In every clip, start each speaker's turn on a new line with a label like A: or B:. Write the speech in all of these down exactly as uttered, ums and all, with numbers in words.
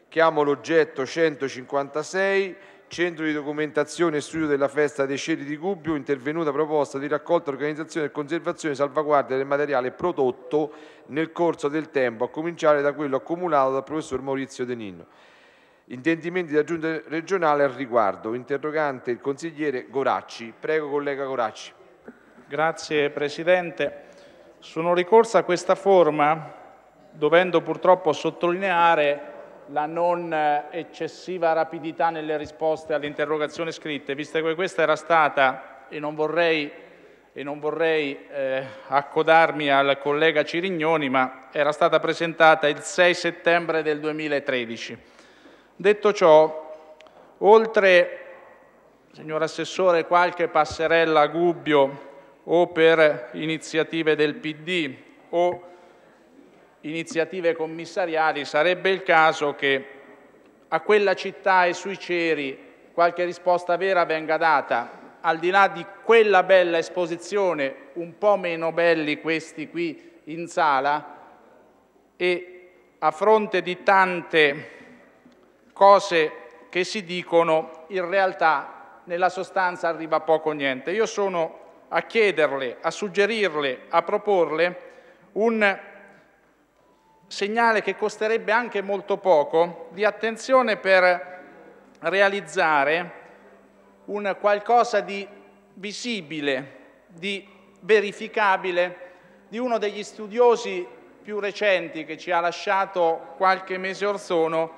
A: Chiamo l'oggetto centocinquantasei, Centro di Documentazione e Studio della Festa dei Ceri di Gubbio, intervenuta proposta di raccolta, organizzazione e conservazione e salvaguardia del materiale prodotto nel corso del tempo, a cominciare da quello accumulato dal professor Maurizio De Nino. Intendimenti della Giunta regionale al riguardo. Interrogante il consigliere Goracci. Prego, collega Goracci.
B: Grazie Presidente. Sono ricorso a questa forma dovendo purtroppo sottolineare la non eccessiva rapidità nelle risposte alle interrogazioni scritte, visto che questa era stata, e non vorrei, e non vorrei eh, accodarmi al collega Cirignoni, ma era stata presentata il sei settembre del duemilatredici. Detto ciò, oltre, signor Assessore, qualche passerella a Gubbio o per iniziative del P D o iniziative commissariali, sarebbe il caso che a quella città e sui ceri qualche risposta vera venga data, al di là di quella bella esposizione, un po' meno belli questi qui in sala, e a fronte di tante cose che si dicono, in realtà nella sostanza arriva poco o niente. Io sono a chiederle, a suggerirle, a proporle un segnale che costerebbe anche molto poco di attenzione per realizzare un qualcosa di visibile, di verificabile, di uno degli studiosi più recenti che ci ha lasciato qualche mese or sono,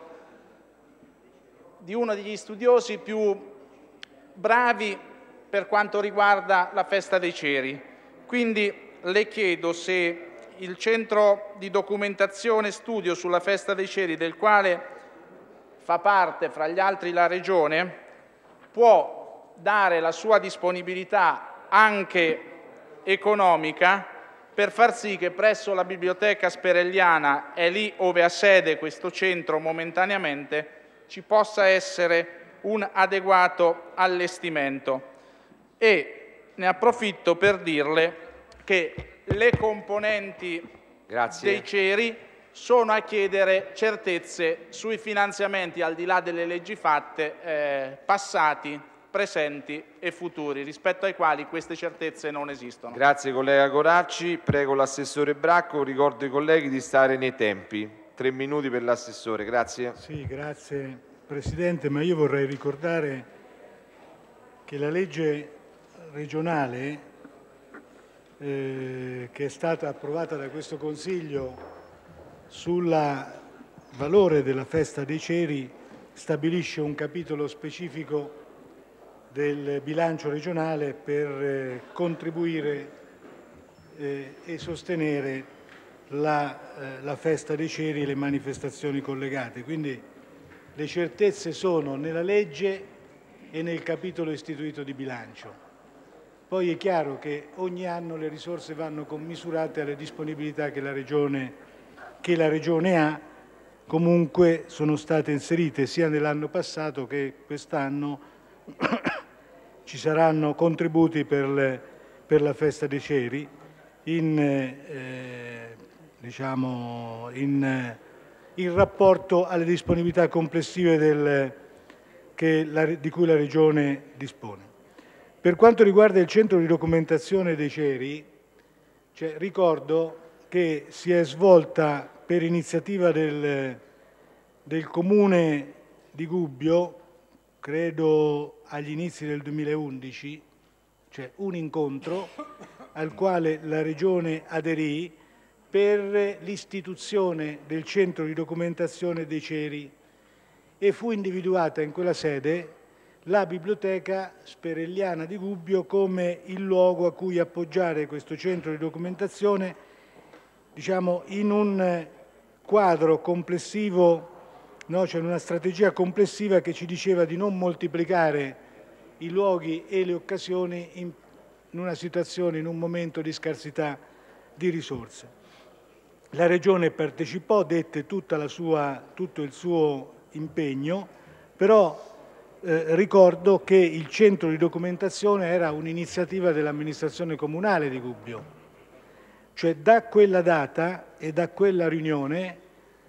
B: di uno degli studiosi più bravi per quanto riguarda la festa dei ceri. Quindi le chiedo se il Centro di Documentazione e Studio sulla Festa dei Ceri, del quale fa parte, fra gli altri, la Regione, può dare la sua disponibilità anche economica per far sì che presso la Biblioteca Sperelliana, è lì ove ha sede questo centro momentaneamente, ci possa essere un adeguato allestimento. E ne approfitto per dirle che le componenti
A: Grazie.
B: dei ceri sono a chiedere certezze sui finanziamenti, al di là delle leggi fatte, eh, passati, presenti e futuri, rispetto ai quali queste certezze non esistono.
A: Grazie collega Goracci. Prego l'assessore Bracco, ricordo ai colleghi di stare nei tempi. Tre minuti per l'assessore, grazie.
C: Sì, grazie Presidente, ma io vorrei ricordare che la legge regionale Eh, che è stata approvata da questo Consiglio sul valore della festa dei ceri stabilisce un capitolo specifico del bilancio regionale per eh, contribuire eh, e sostenere la, eh, la festa dei ceri e le manifestazioni collegate. Quindi le certezze sono nella legge e nel capitolo istituito di bilancio. Poi è chiaro che ogni anno le risorse vanno commisurate alle disponibilità che la Regione, che la Regione ha, comunque sono state inserite sia nell'anno passato che quest'anno ci saranno contributi per, le, per la festa dei ceri in, eh, diciamo, in, in rapporto alle disponibilità complessive del, che la, di cui la Regione dispone. Per quanto riguarda il centro di documentazione dei ceri, cioè, ricordo che si è svolta per iniziativa del, del Comune di Gubbio, credo agli inizi del duemilaundici, cioè un incontro al quale la Regione aderì per l'istituzione del centro di documentazione dei ceri e fu individuata in quella sede la Biblioteca Sperelliana di Gubbio come il luogo a cui appoggiare questo centro di documentazione, diciamo, in un quadro complessivo, no? Cioè in una strategia complessiva che ci diceva di non moltiplicare i luoghi e le occasioni in, in una situazione, in un momento di scarsità di risorse. La Regione partecipò, dette tutta la sua, tutto il suo impegno, però Eh, ricordo che il centro di documentazione era un'iniziativa dell'amministrazione comunale di Gubbio, cioè da quella data e da quella riunione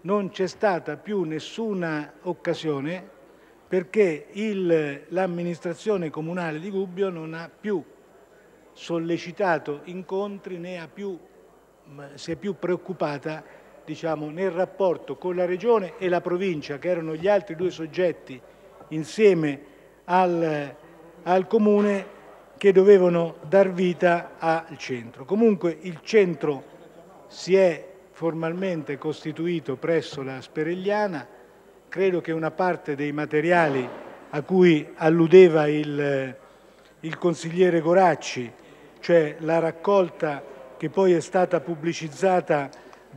C: non c'è stata più nessuna occasione perché l'amministrazione comunale di Gubbio non ha più sollecitato incontri né ha più, si è più preoccupata, diciamo, nel rapporto con la Regione e la Provincia, che erano gli altri due soggetti insieme al, al Comune che dovevano dar vita al centro. Comunque il centro si è formalmente costituito presso la Speregliana. Credo che una parte dei materiali a cui alludeva il, il consigliere Goracci, cioè la raccolta che poi è stata pubblicizzata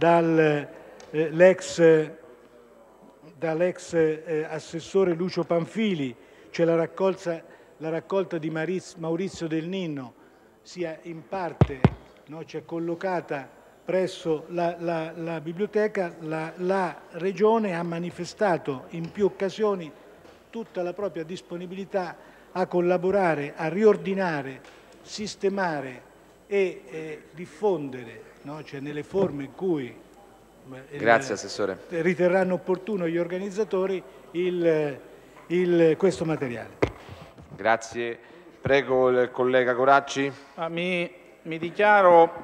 C: dall'ex eh, dall'ex eh, assessore Lucio Panfili, cioè la raccolta, la raccolta di Maurizio Del Ninno, sia in parte, no, cioè collocata presso la, la, la biblioteca. La, la Regione ha manifestato in più occasioni tutta la propria disponibilità a collaborare, a riordinare, sistemare e eh, diffondere, no, cioè nelle forme in cui
A: Grazie, Assessore.
C: riterranno opportuno gli organizzatori il, il, questo materiale.
A: Grazie. Prego il collega Goracci.
B: Ah, mi, mi dichiaro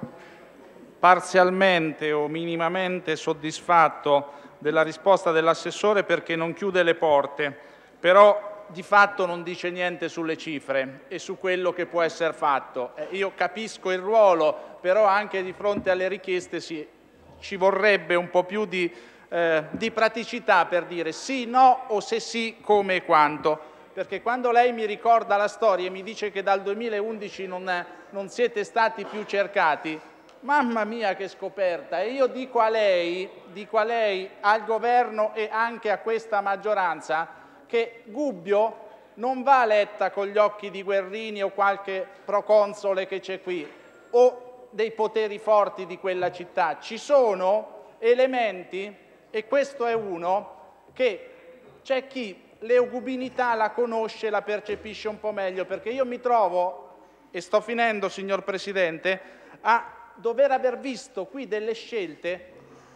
B: parzialmente o minimamente soddisfatto della risposta dell'assessore perché non chiude le porte, però di fatto non dice niente sulle cifre e su quello che può essere fatto. Eh, io capisco il ruolo, però anche di fronte alle richieste si, ci vorrebbe un po' più di, eh, di praticità per dire sì, no o se sì, come e quanto. Perché quando lei mi ricorda la storia e mi dice che dal duemilaundici non, non siete stati più cercati, mamma mia che scoperta! E io dico a lei, dico a lei, al governo e anche a questa maggioranza che Gubbio non va letta con gli occhi di Guerrini o qualche proconsole che c'è qui o dei poteri forti di quella città. Ci sono elementi, e questo è uno, che c'è chi l'eugubinità la conosce, la percepisce un po' meglio, perché io mi trovo, e sto finendo signor Presidente, a dover aver visto qui delle scelte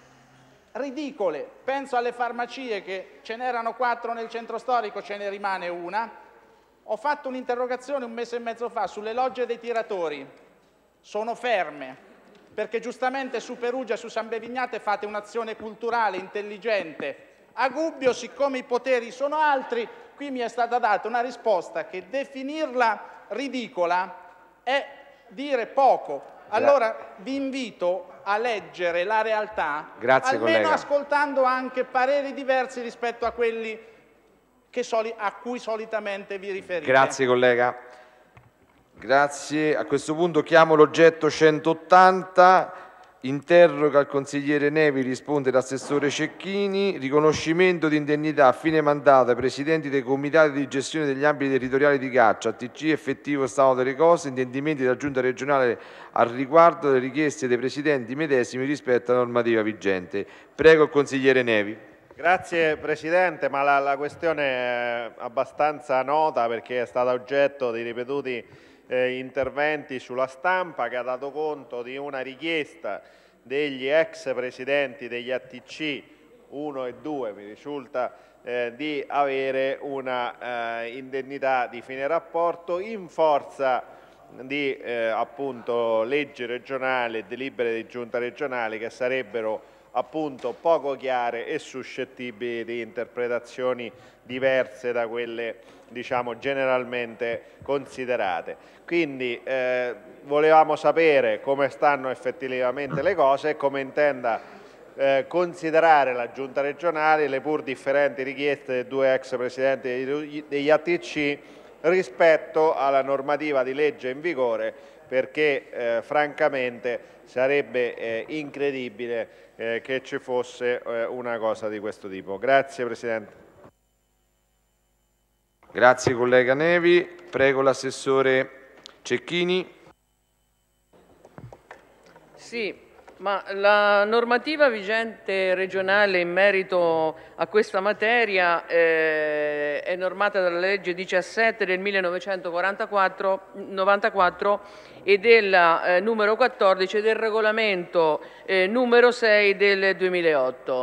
B: ridicole. Penso alle farmacie, che ce n'erano quattro nel centro storico, ce ne rimane una. Ho fatto un'interrogazione un mese e mezzo fa sulle logge dei tiratori, sono ferme, perché giustamente su Perugia, su San Bevignate fate un'azione culturale intelligente. A Gubbio, siccome i poteri sono altri, qui mi è stata data una risposta che definirla ridicola è dire poco. Allora vi invito a leggere la realtà,
A: Grazie,
B: almeno
A: collega.
B: ascoltando anche pareri diversi rispetto a quelli che soli, a cui solitamente vi riferite.
A: Grazie collega. Grazie. A questo punto chiamo l'oggetto centottanta. Interroga il consigliere Nevi, risponde l'assessore Cecchini. Riconoscimento di indennità a fine mandato ai presidenti dei comitati di gestione degli ambiti territoriali di caccia, A T C effettivo stato delle cose, intendimenti della giunta regionale al riguardo delle richieste dei presidenti medesimi rispetto alla normativa vigente. Prego il consigliere Nevi.
D: Grazie Presidente, ma la, la questione è abbastanza nota perché è stata oggetto di ripetuti Eh, interventi sulla stampa, che ha dato conto di una richiesta degli ex presidenti degli A T C uno e due, mi risulta, eh, di avere una eh, indennità di fine rapporto in forza di eh, appunto leggi regionali e delibere di giunta regionale che sarebbero appunto poco chiare e suscettibili di interpretazioni diverse da quelle diciamo generalmente considerate. Quindi eh, volevamo sapere come stanno effettivamente le cose e come intenda eh, considerare la giunta regionale le pur differenti richieste dei due ex presidenti degli A T C rispetto alla normativa di legge in vigore, perché eh, francamente sarebbe eh, incredibile eh, che ci fosse eh, una cosa di questo tipo. Grazie Presidente.
A: Grazie collega Nevi. Prego l'assessore Cecchini.
E: Sì, ma la normativa vigente regionale in merito a questa materia eh, è normata dalla legge diciassette del millenovecentonovantaquattro e della eh, numero quattordici del regolamento eh, numero sei del duemilaotto.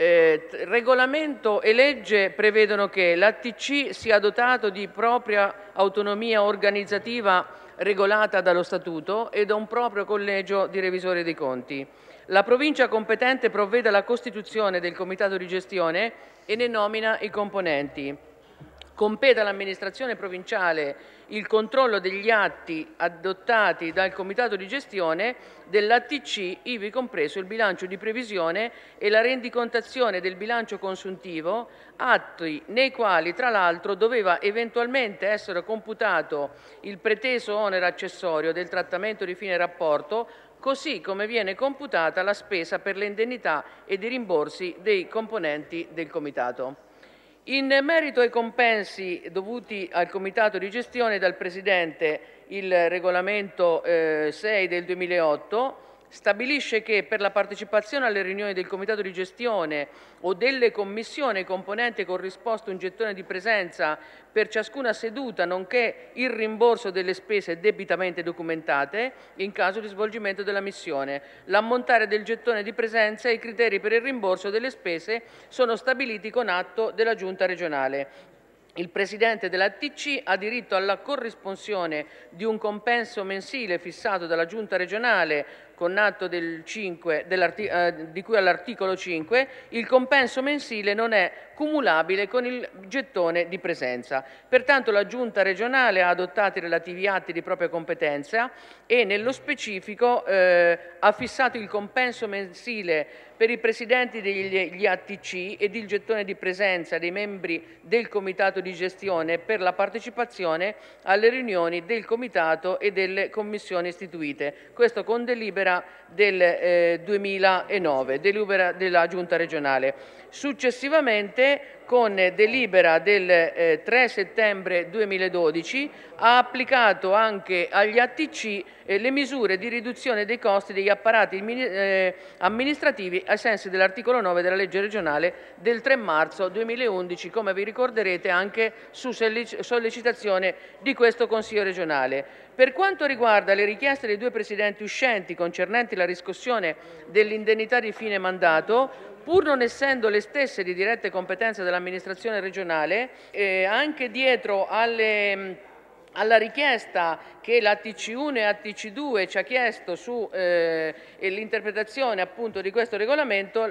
E: Eh, regolamento e legge prevedono che l'A T C sia dotato di propria autonomia organizzativa regolata dallo Statuto e da un proprio collegio di revisori dei conti. La provincia competente provvede alla costituzione del comitato di gestione e ne nomina i componenti. Compete all'amministrazione provinciale il controllo degli atti adottati dal comitato di gestione dell'A T C, ivi compreso il bilancio di previsione e la rendicontazione del bilancio consuntivo, atti nei quali tra l'altro doveva eventualmente essere computato il preteso onere accessorio del trattamento di fine rapporto, così come viene computata la spesa per le indennità ed i rimborsi dei componenti del comitato. In merito ai compensi dovuti al comitato di gestione dal Presidente, il regolamento eh, sei del duemilaotto stabilisce che per la partecipazione alle riunioni del comitato di gestione o delle commissioni ai componenti è corrisposto un gettone di presenza per ciascuna seduta, nonché il rimborso delle spese debitamente documentate in caso di svolgimento della missione. L'ammontare del gettone di presenza e i criteri per il rimborso delle spese sono stabiliti con atto della Giunta regionale. Il Presidente dell'A T C ha diritto alla corrisponsione di un compenso mensile fissato dalla Giunta regionale con atto del cinque, eh, di cui all'articolo cinque. Il compenso mensile non è cumulabile con il gettone di presenza. Pertanto la Giunta regionale ha adottato i relativi atti di propria competenza e nello specifico eh, ha fissato il compenso mensile per i presidenti degli A T C ed il gettone di presenza dei membri del comitato di gestione per la partecipazione alle riunioni del comitato e delle commissioni istituite. Questo con delibera del eh, duemilanove, delibera della Giunta regionale. Successivamente, con delibera del eh, tre settembre duemiladodici, ha applicato anche agli A T C eh, le misure di riduzione dei costi degli apparati eh, amministrativi ai sensi dell'articolo nove della legge regionale del tre marzo duemilaundici, come vi ricorderete anche su sollecitazione di questo Consiglio regionale. Per quanto riguarda le richieste dei due presidenti uscenti concernenti la riscossione dell'indennità di fine mandato, pur non essendo le stesse di diretta competenza dell'amministrazione regionale, eh, anche dietro alle alla richiesta che l'A T C uno e A T C due ci ha chiesto su eh, l'interpretazione appunto di questo regolamento,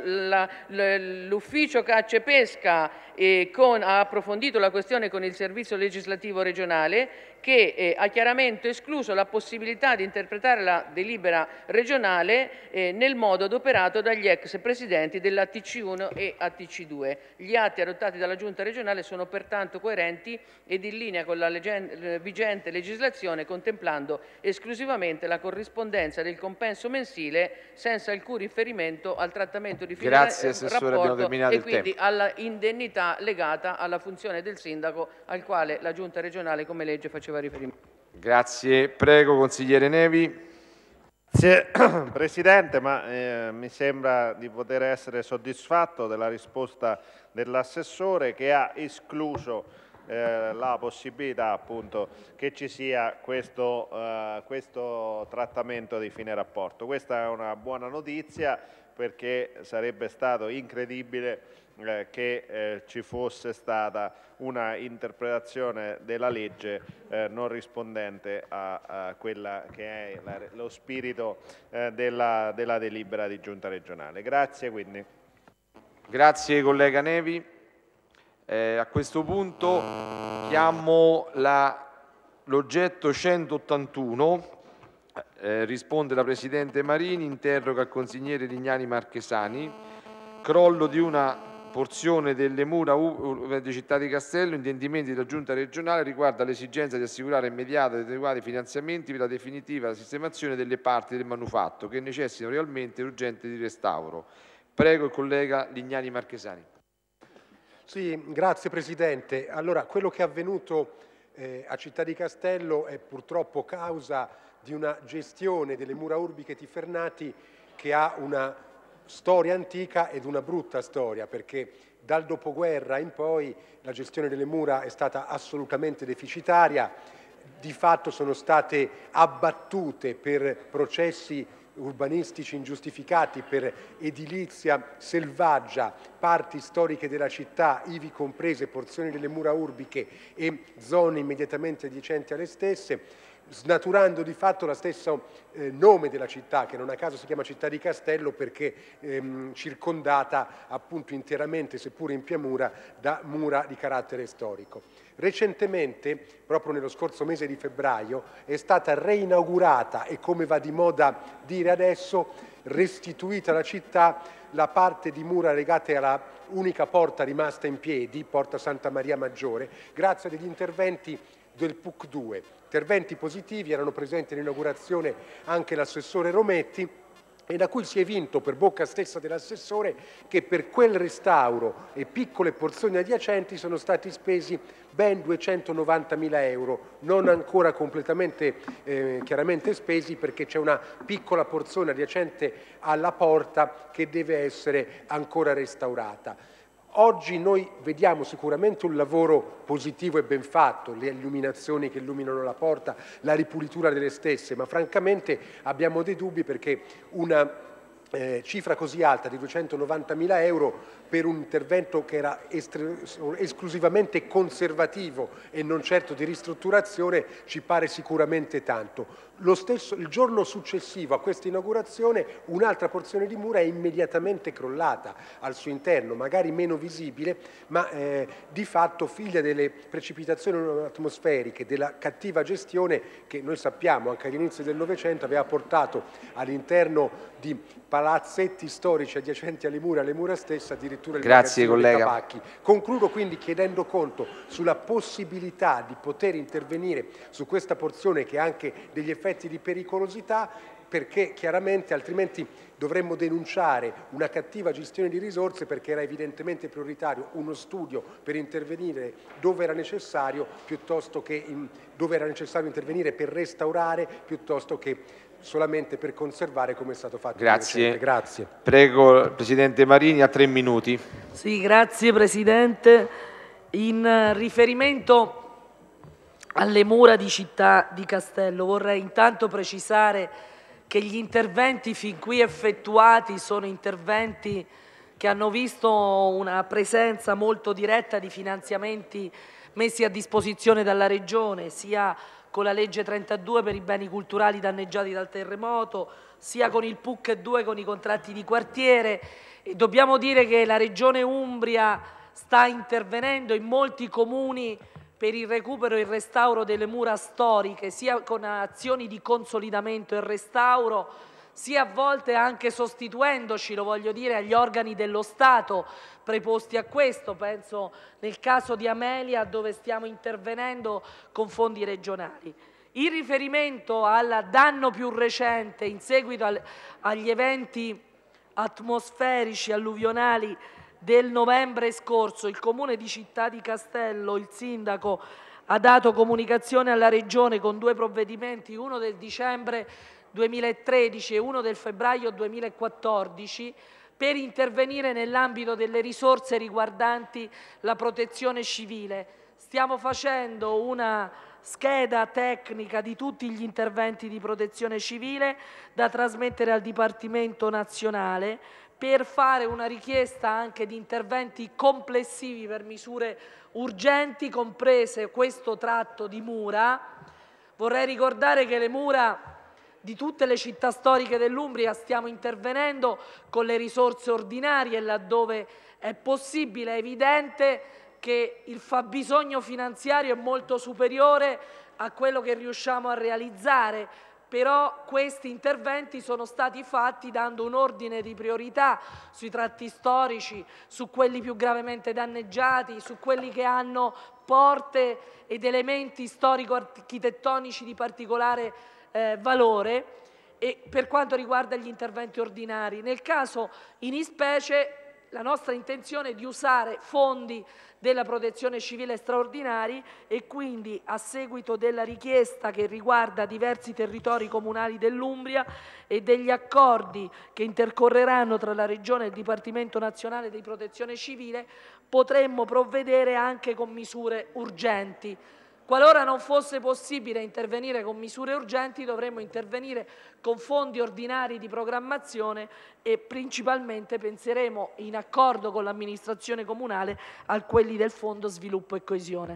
E: l'ufficio caccia e pesca eh, con, ha approfondito la questione con il servizio legislativo regionale, che eh, ha chiaramente escluso la possibilità di interpretare la delibera regionale eh, nel modo adoperato dagli ex presidenti dell'A T C uno e A T C due. Gli atti adottati dalla Giunta regionale sono pertanto coerenti ed in linea con la vigente legislazione, contemplando esclusivamente la corrispondenza del compenso mensile senza alcun riferimento al trattamento di fine rapporto e quindi alla indennità legata alla funzione del sindaco al quale la Giunta regionale come legge faceva riferimento.
A: Grazie. Prego, consigliere Nevi.
D: Grazie Presidente, ma eh, mi sembra di poter essere soddisfatto della risposta dell'assessore, che ha escluso Eh, la possibilità appunto che ci sia questo, eh, questo trattamento di fine rapporto. Questa è una buona notizia, perché sarebbe stato incredibile eh, che eh, ci fosse stata una interpretazione della legge eh, non rispondente a, a quella che è la, lo spirito eh, della, della delibera di Giunta regionale. Grazie quindi.
A: Grazie collega Nevi. Eh, a questo punto chiamo l'oggetto centottantuno, eh, risponde la Presidente Marini, interroga il consigliere Lignani Marchesani, crollo di una porzione delle mura di Città di Castello, intendimenti della Giunta regionale riguarda l'esigenza di assicurare immediati ed adeguati finanziamenti per la definitiva sistemazione delle parti del manufatto che necessitano realmente urgente di restauro. Prego il collega Lignani Marchesani.
F: Sì, grazie Presidente. Allora, quello che è avvenuto eh, a Città di Castello è purtroppo causa di una gestione delle mura urbiche Tifernati che ha una storia antica ed una brutta storia, perché dal dopoguerra in poi la gestione delle mura è stata assolutamente deficitaria, di fatto sono state abbattute per processi urbanistici ingiustificati per edilizia selvaggia, parti storiche della città, ivi comprese porzioni delle mura urbiche e zone immediatamente adiacenti alle stesse, snaturando di fatto lo stesso eh, nome della città, che non a caso si chiama Città di Castello, perché ehm, circondata appunto interamente, seppure in pianura, da mura di carattere storico. Recentemente, proprio nello scorso mese di febbraio, è stata reinaugurata e, come va di moda dire adesso, restituita alla città la parte di mura legate alla unica porta rimasta in piedi, Porta Santa Maria Maggiore, grazie a degli interventi del P U C due. Interventi positivi, erano presenti all'inaugurazione anche l'assessore Rometti, e da cui si è evinto per bocca stessa dell'assessore che per quel restauro e piccole porzioni adiacenti sono stati spesi ben duecentonovantamila euro, non ancora completamente eh, chiaramente spesi, perché c'è una piccola porzione adiacente alla porta che deve essere ancora restaurata. Oggi noi vediamo sicuramente un lavoro positivo e ben fatto, le illuminazioni che illuminano la porta, la ripulitura delle stesse, ma francamente abbiamo dei dubbi, perché una eh, cifra così alta di duecentonovantamila euro per un intervento che era esclusivamente conservativo e non certo di ristrutturazione ci pare sicuramente tanto. Lo stesso, il giorno successivo a questa inaugurazione un'altra porzione di mura è immediatamente crollata al suo interno, magari meno visibile, ma eh, di fatto figlia delle precipitazioni atmosferiche, della cattiva gestione che noi sappiamo anche agli inizi del Novecento aveva portato all'interno di palazzetti storici adiacenti alle mura, alle mura stesse, addirittura il
A: Grazie,
F: magazzino dei
A: collega.
F: tabacchi. Concludo quindi chiedendo conto sulla possibilità di poter intervenire su questa porzione che ha anche degli effetti di pericolosità, perché chiaramente altrimenti dovremmo denunciare una cattiva gestione di risorse, perché era evidentemente prioritario uno studio per intervenire dove era necessario, piuttosto che in, dove era necessario intervenire per restaurare, piuttosto che solamente per conservare, come è stato fatto.
A: Grazie.
F: Grazie.
A: Prego il Presidente Marini, a tre minuti.
G: Sì, grazie Presidente. In riferimento alle mura di Città di Castello vorrei intanto precisare che gli interventi fin qui effettuati sono interventi che hanno visto una presenza molto diretta di finanziamenti messi a disposizione dalla Regione, sia con la legge trentadue per i beni culturali danneggiati dal terremoto, sia con il P U C due con i contratti di quartiere. E dobbiamo dire che la Regione Umbria sta intervenendo in molti comuni per il recupero e il restauro delle mura storiche, sia con azioni di consolidamento e restauro, sia a volte anche sostituendoci, lo voglio dire, agli organi dello Stato preposti a questo. Penso nel caso di Amelia, dove stiamo intervenendo con fondi regionali. In riferimento al danno più recente in seguito al, agli eventi atmosferici alluvionali del novembre scorso, il Comune di Città di Castello, il Sindaco, ha dato comunicazione alla Regione con due provvedimenti, uno del dicembre duemilatredici e uno del febbraio duemilaquattordici, per intervenire nell'ambito delle risorse riguardanti la protezione civile. Stiamo facendo una scheda tecnica di tutti gli interventi di protezione civile da trasmettere al Dipartimento Nazionale, per fare una richiesta anche di interventi complessivi per misure urgenti, comprese questo tratto di mura. Vorrei ricordare che le mura di tutte le città storiche dell'Umbria stiamo intervenendo con le risorse ordinarie laddove è possibile. È evidente che il fabbisogno finanziario è molto superiore a quello che riusciamo a realizzare, però questi interventi sono stati fatti dando un ordine di priorità sui tratti storici, su quelli più gravemente danneggiati, su quelli che hanno porte ed elementi storico-architettonici di particolare eh, valore, e per quanto riguarda gli interventi ordinari. Nel caso in ispecie la nostra intenzione è di usare fondi della protezione civile straordinari e quindi, a seguito della richiesta che riguarda diversi territori comunali dell'Umbria e degli accordi che intercorreranno tra la Regione e il Dipartimento Nazionale di Protezione Civile, potremmo provvedere anche con misure urgenti. Qualora non fosse possibile intervenire con misure urgenti, dovremmo intervenire con fondi ordinari di programmazione e principalmente penseremo, in accordo con l'amministrazione comunale, a quelli del Fondo Sviluppo e Coesione.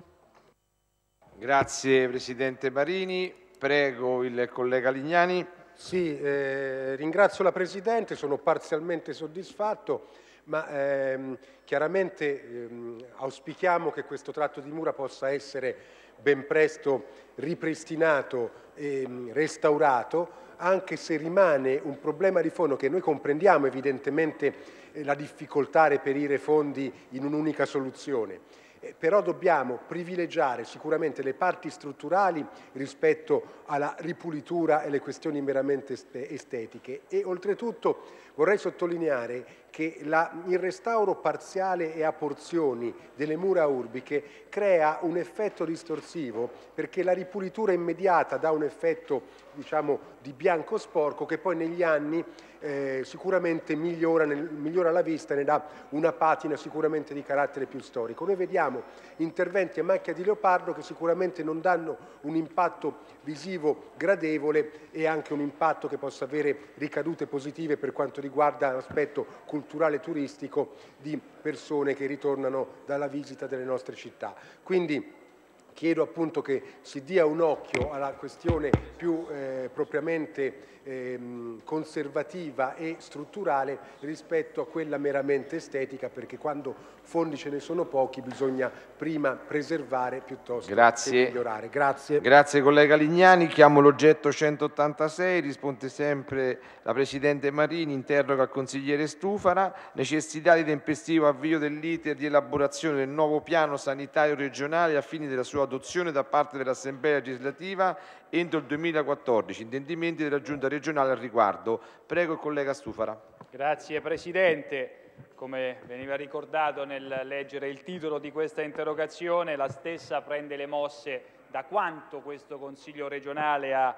A: Grazie Presidente Marini. Prego il collega Lignani.
F: Sì, eh, ringrazio la Presidente, sono parzialmente soddisfatto, ma ehm, chiaramente ehm, auspichiamo che questo tratto di mura possa essere ben presto ripristinato e restaurato, anche se rimane un problema di fondo che noi comprendiamo evidentemente eh, la difficoltà a reperire fondi in un'unica soluzione. Eh, però dobbiamo privilegiare sicuramente le parti strutturali rispetto alla ripulitura e le questioni meramente estetiche e oltretutto vorrei sottolineare che la, il restauro parziale e a porzioni delle mura urbiche crea un effetto distorsivo perché la ripulitura immediata dà un effetto diciamo di bianco sporco che poi negli anni eh, sicuramente migliora, nel, migliora la vista e ne dà una patina sicuramente di carattere più storico. Noi vediamo interventi a macchia di leopardo che sicuramente non danno un impatto visivo gradevole e anche un impatto che possa avere ricadute positive per quanto riguarda l'aspetto culturale e turistico di persone che ritornano dalla visita delle nostre città. Quindi chiedo appunto che si dia un occhio alla questione più eh, propriamente ehm, conservativa e strutturale rispetto a quella meramente estetica, perché quando fondi ce ne sono pochi bisogna prima preservare piuttosto
A: Grazie.
F: che migliorare. Grazie.
A: Grazie collega Lignani. Chiamo l'oggetto centottantasei, risponde sempre la Presidente Marini, interroga il consigliere Stufara, necessità di tempestivo avvio dell'iter di elaborazione del nuovo piano sanitario regionale a fini della sua adozione da parte dell'Assemblea legislativa entro il duemilaquattordici, intendimenti della Giunta regionale al riguardo. Prego il collega Stufara.
H: Grazie Presidente. Come veniva ricordato nel leggere il titolo di questa interrogazione, la stessa prende le mosse da quanto questo Consiglio regionale ha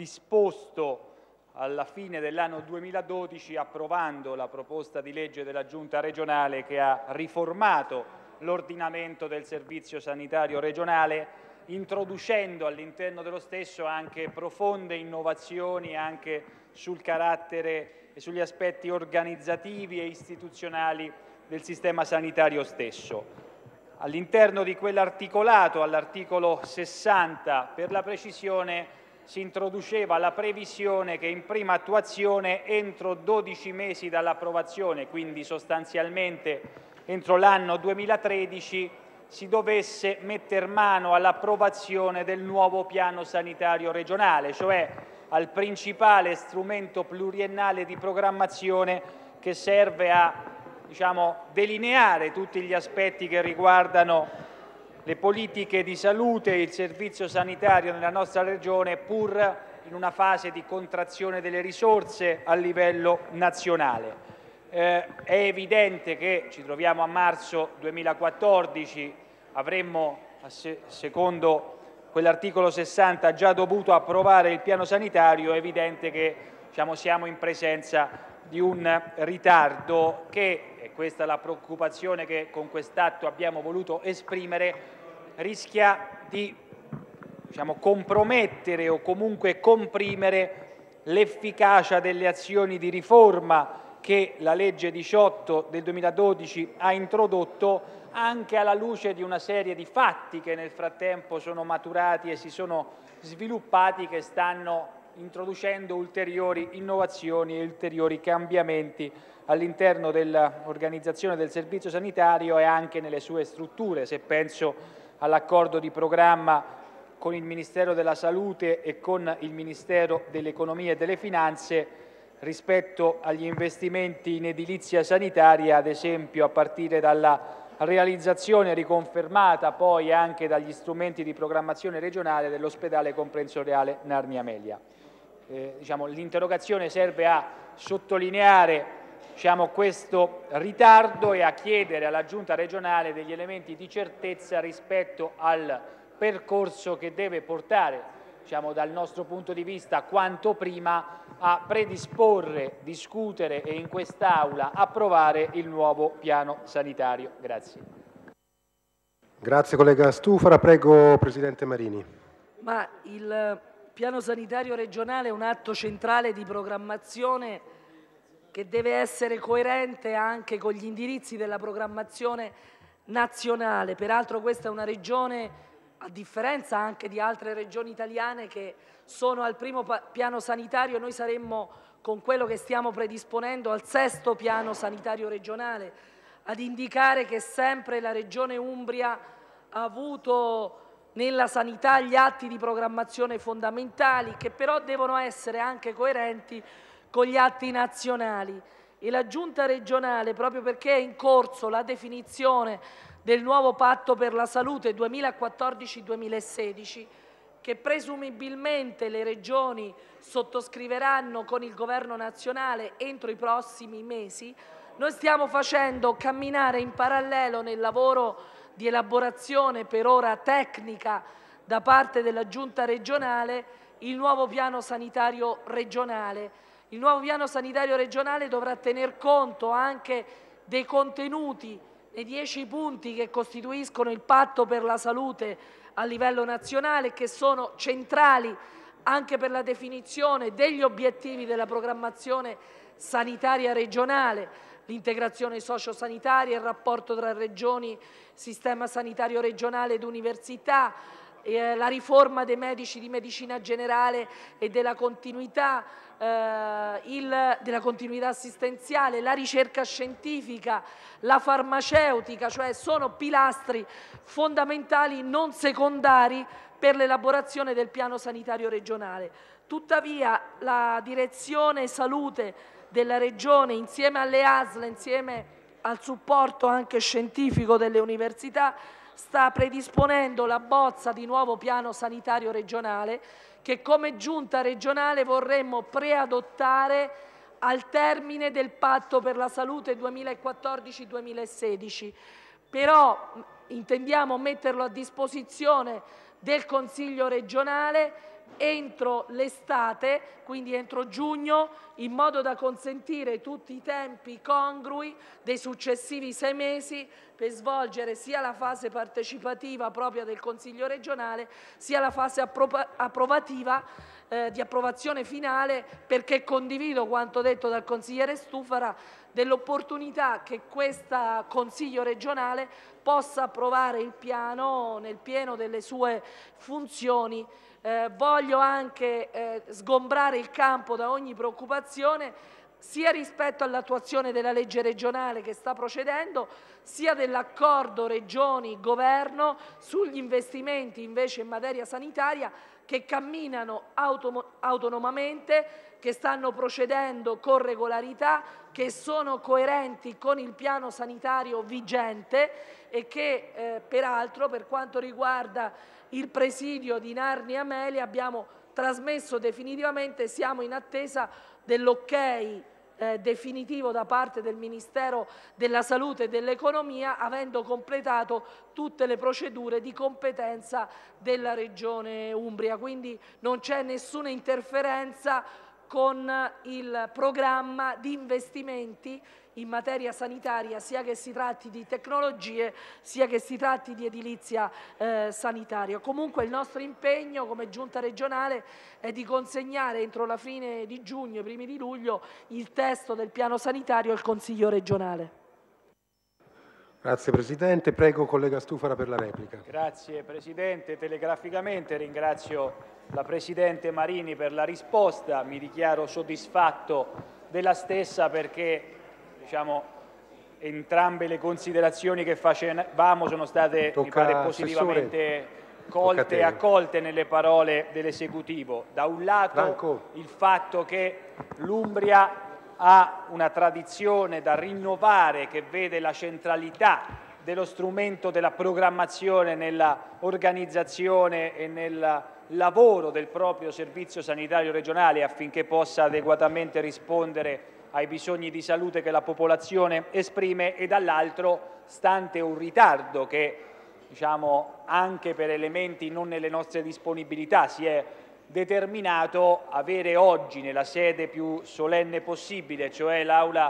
H: disposto alla fine dell'anno duemiladodici approvando la proposta di legge della Giunta regionale che ha riformato l'ordinamento del servizio sanitario regionale, introducendo all'interno dello stesso anche profonde innovazioni anche sul carattere e sugli aspetti organizzativi e istituzionali del sistema sanitario stesso. All'interno di quell'articolato, all'articolo sessanta, per la precisione, si introduceva la previsione che in prima attuazione entro dodici mesi dall'approvazione, quindi sostanzialmente entro l'anno duemilatredici, si dovesse metter mano all'approvazione del nuovo piano sanitario regionale, cioè al principale strumento pluriennale di programmazione che serve a diciamo, delineare tutti gli aspetti che riguardano le politiche di salute e il servizio sanitario nella nostra Regione, pur in una fase di contrazione delle risorse a livello nazionale. Eh, è evidente che ci troviamo a marzo duemilaquattordici, avremmo, secondo quell'articolo sessanta, già dovuto approvare il piano sanitario. È evidente che diciamo, siamo in presenza di un ritardo che, e questa è la preoccupazione che con quest'atto abbiamo voluto esprimere, rischia di diciamo, compromettere o comunque comprimere l'efficacia delle azioni di riforma che la legge diciotto del duemiladodici ha introdotto, anche alla luce di una serie di fatti che nel frattempo sono maturati e si sono sviluppati, che stanno introducendo ulteriori innovazioni e ulteriori cambiamenti all'interno dell'organizzazione del servizio sanitario e anche nelle sue strutture. Se penso all'accordo di programma con il Ministero della Salute e con il Ministero dell'Economia e delle Finanze rispetto agli investimenti in edilizia sanitaria, ad esempio a partire dalla realizzazione riconfermata poi anche dagli strumenti di programmazione regionale dell'ospedale comprensoriale Narnia Melia. Eh, diciamo, l'interrogazione serve a sottolineare diciamo, questo ritardo e a chiedere alla Giunta regionale degli elementi di certezza rispetto al percorso che deve portare diciamo, dal nostro punto di vista quanto prima a predisporre, discutere e in quest'Aula approvare il nuovo piano sanitario. Grazie.
F: Grazie collega Stufara, prego Presidente Marini.
G: Ma il piano sanitario regionale è un atto centrale di programmazione che deve essere coerente anche con gli indirizzi della programmazione nazionale. Peraltro questa è una regione, a differenza anche di altre regioni italiane che sono al primo piano sanitario, noi saremmo con quello che stiamo predisponendo al sesto piano sanitario regionale, ad indicare che sempre la Regione Umbria ha avuto nella sanità gli atti di programmazione fondamentali, che però devono essere anche coerenti con gli atti nazionali. E la Giunta regionale, proprio perché è in corso la definizione del nuovo patto per la salute duemilaquattordici duemilasedici, che presumibilmente le regioni sottoscriveranno con il Governo nazionale entro i prossimi mesi, noi stiamo facendo camminare in parallelo nel lavoro di elaborazione per ora tecnica da parte della Giunta regionale il nuovo piano sanitario regionale. Il nuovo piano sanitario regionale dovrà tener conto anche dei contenuti, dei dieci punti che costituiscono il patto per la salute a livello nazionale, che sono centrali anche per la definizione degli obiettivi della programmazione sanitaria regionale, l'integrazione sociosanitaria, il rapporto tra regioni, sistema sanitario regionale ed università, eh, la riforma dei medici di medicina generale e della continuità, eh, il, della continuità assistenziale, la ricerca scientifica, la farmaceutica, cioè sono pilastri fondamentali non secondari per l'elaborazione del piano sanitario regionale. Tuttavia la direzione salute della Regione, insieme alle A S L, insieme al supporto anche scientifico delle università, sta predisponendo la bozza di nuovo piano sanitario regionale che come Giunta regionale vorremmo preadottare al termine del patto per la salute duemilaquattordici duemilasedici. Però intendiamo metterlo a disposizione del Consiglio regionale entro l'estate, quindi entro giugno, in modo da consentire tutti i tempi congrui dei successivi sei mesi per svolgere sia la fase partecipativa propria del Consiglio regionale, sia la fase approvativa eh, di approvazione finale, perché condivido quanto detto dal consigliere Stufara dell'opportunità che questo Consiglio regionale possa approvare il piano nel pieno delle sue funzioni. Eh, voglio anche eh, sgombrare il campo da ogni preoccupazione sia rispetto all'attuazione della legge regionale che sta procedendo, sia dell'accordo Regioni-Governo sugli investimenti invece in materia sanitaria che camminano autom- autonomamente, che stanno procedendo con regolarità, che sono coerenti con il piano sanitario vigente e che eh, peraltro per quanto riguarda il presidio di Narni Amelia abbiamo trasmesso definitivamente, siamo in attesa dell'ok eh, definitivo da parte del Ministero della Salute e dell'Economia, avendo completato tutte le procedure di competenza della Regione Umbria. Quindi non c'è nessuna interferenza con il programma di investimenti in materia sanitaria, sia che si tratti di tecnologie, sia che si tratti di edilizia eh, sanitaria. Comunque il nostro impegno come Giunta regionale è di consegnare entro la fine di giugno, i primi di luglio, il testo del piano sanitario al Consiglio regionale.
F: Grazie Presidente, prego collega Stufara per la replica.
H: Grazie Presidente, telegraficamente ringrazio la Presidente Marini per la risposta, mi dichiaro soddisfatto della stessa perché diciamo, entrambe le considerazioni che facevamo sono state
F: Tocca,
H: mi pare, positivamente colte e accolte nelle parole dell'Esecutivo. Da un lato
F: Franco.
H: il fatto che l'Umbria ha una tradizione da rinnovare che vede la centralità dello strumento della programmazione nella organizzazione e nel lavoro del proprio servizio sanitario regionale affinché possa adeguatamente rispondere ai bisogni di salute che la popolazione esprime e dall'altro, stante un ritardo che diciamo, anche per elementi non nelle nostre disponibilità si è determinato, avere oggi nella sede più solenne possibile, cioè l'Aula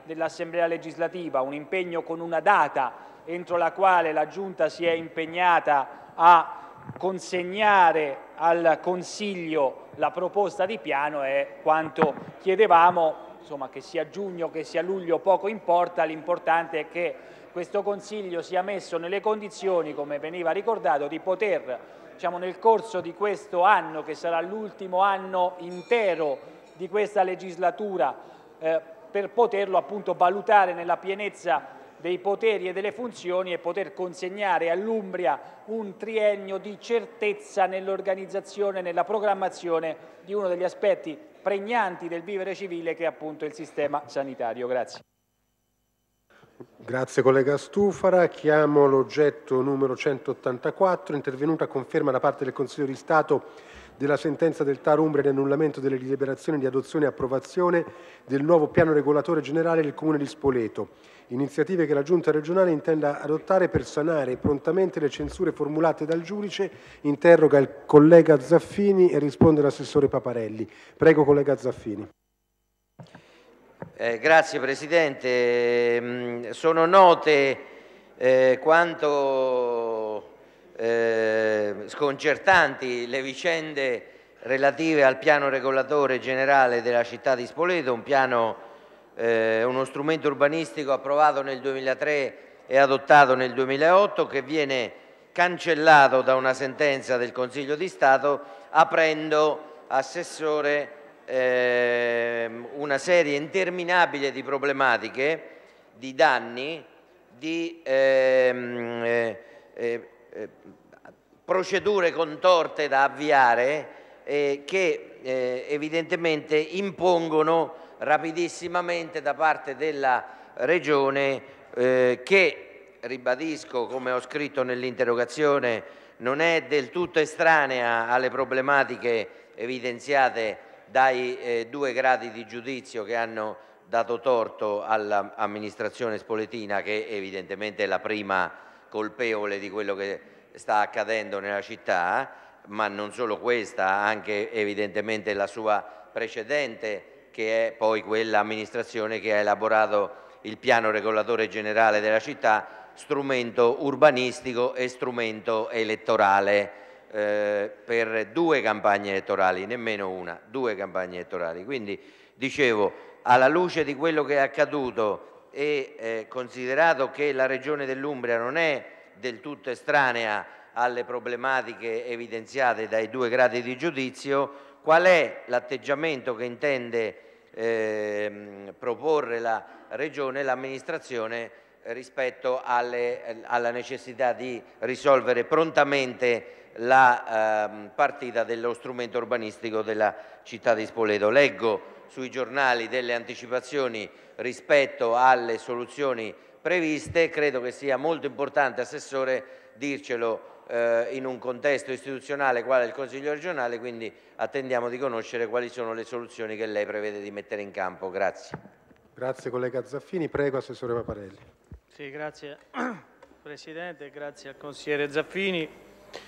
H: dell'Assemblea legislativa, un impegno con una data entro la quale la Giunta si è impegnata a consegnare al Consiglio la proposta di piano è quanto chiedevamo. Insomma, che sia giugno, che sia luglio, poco importa, l'importante è che questo Consiglio sia messo nelle condizioni, come veniva ricordato, di poter, diciamo, nel corso di questo anno, che sarà l'ultimo anno intero di questa legislatura, eh, per poterlo appunto valutare nella pienezza dei poteri e delle funzioni e poter consegnare all'Umbria un triennio di certezza nell'organizzazione e nella programmazione di uno degli aspetti pregnanti del vivere civile che è appunto il sistema sanitario. Grazie.
F: Grazie collega Stufara. Chiamo l'oggetto numero centottantaquattro, intervenuta conferma da parte del Consiglio di Stato della sentenza del TAR Umbria di annullamento delle deliberazioni di adozione e approvazione del nuovo piano regolatore generale del Comune di Spoleto, iniziative che la Giunta regionale intenda adottare per sanare prontamente le censure formulate dal giudice. Interroga il collega Zaffini e risponde l'assessore Paparelli. Prego collega Zaffini.
I: Eh, grazie Presidente. Sono note eh, quanto eh, sconcertanti le vicende relative al piano regolatore generale della città di Spoleto, un piano, eh, uno strumento urbanistico approvato nel duemilatré e adottato nel duemilaotto, che viene cancellato da una sentenza del Consiglio di Stato, aprendo, Assessore, eh, una serie interminabile di problematiche, di danni, di ehm, eh, eh, eh, procedure contorte da avviare eh, che eh, evidentemente impongono rapidissimamente da parte della Regione eh, che, ribadisco come ho scritto nell'interrogazione, non è del tutto estranea alle problematiche evidenziate dai eh, due gradi di giudizio che hanno dato torto all'amministrazione spoletina, che evidentemente è la prima colpevole di quello che sta accadendo nella città, ma non solo questa, anche evidentemente la sua precedente, che è poi quella amministrazione che ha elaborato il piano regolatore generale della città, strumento urbanistico e strumento elettorale eh, per due campagne elettorali, nemmeno una, due campagne elettorali. Quindi, dicevo, alla luce di quello che è accaduto e eh, considerato che la Regione dell'Umbria non è del tutto estranea alle problematiche evidenziate dai due gradi di giudizio, qual è l'atteggiamento che intende eh, proporre la Regione e l'amministrazione rispetto alle, alla necessità di risolvere prontamente la eh, partita dello strumento urbanistico della città di Spoleto? Leggo sui giornali delle anticipazioni rispetto alle soluzioni previste. Credo che sia molto importante, Assessore, dircelo eh, in un contesto istituzionale quale il Consiglio regionale, quindi attendiamo di conoscere quali sono le soluzioni che lei prevede di mettere in campo. Grazie.
F: Grazie collega Zaffini. Prego Assessore Paparelli.
J: Sì, grazie Presidente, grazie al consigliere Zaffini.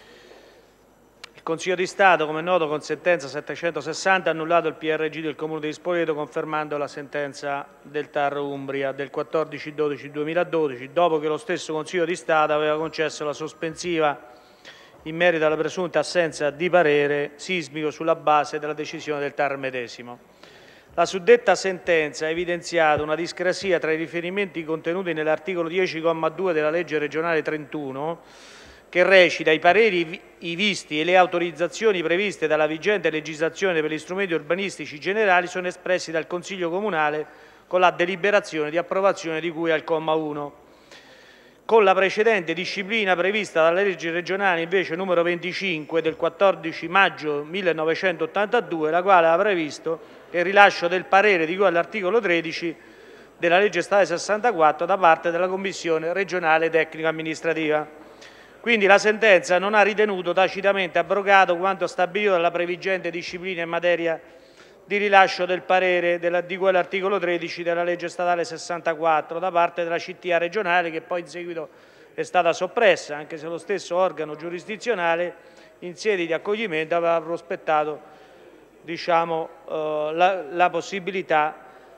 J: Il Consiglio di Stato, come è noto, con sentenza settecentosessanta ha annullato il P R G del Comune di Spoleto, confermando la sentenza del TAR Umbria del quattordici dodici duemiladodici, dopo che lo stesso Consiglio di Stato aveva concesso la sospensiva in merito alla presunta assenza di parere sismico sulla base della decisione del TAR medesimo. La suddetta sentenza ha evidenziato una discrasia tra i riferimenti contenuti nell'articolo dieci comma due della legge regionale trentuno, che recita: i pareri, i visti e le autorizzazioni previste dalla vigente legislazione per gli strumenti urbanistici generali sono espressi dal Consiglio Comunale con la deliberazione di approvazione di cui al comma uno. Con la precedente disciplina prevista dalla legge regionale invece numero venticinque del quattordici maggio millenovecentottantadue, la quale ha previsto il rilascio del parere di cui all'articolo tredici della legge statale sessantaquattro da parte della Commissione regionale tecnica amministrativa. Quindi la sentenza non ha ritenuto tacitamente abrogato quanto stabilito dalla previgente disciplina in materia di rilascio del parere della, di quell'articolo tredici della legge statale sessantaquattro da parte della C T A regionale, che poi in seguito è stata soppressa, anche se lo stesso organo giurisdizionale in sede di accoglimento aveva prospettato, diciamo, eh, la, la possibilità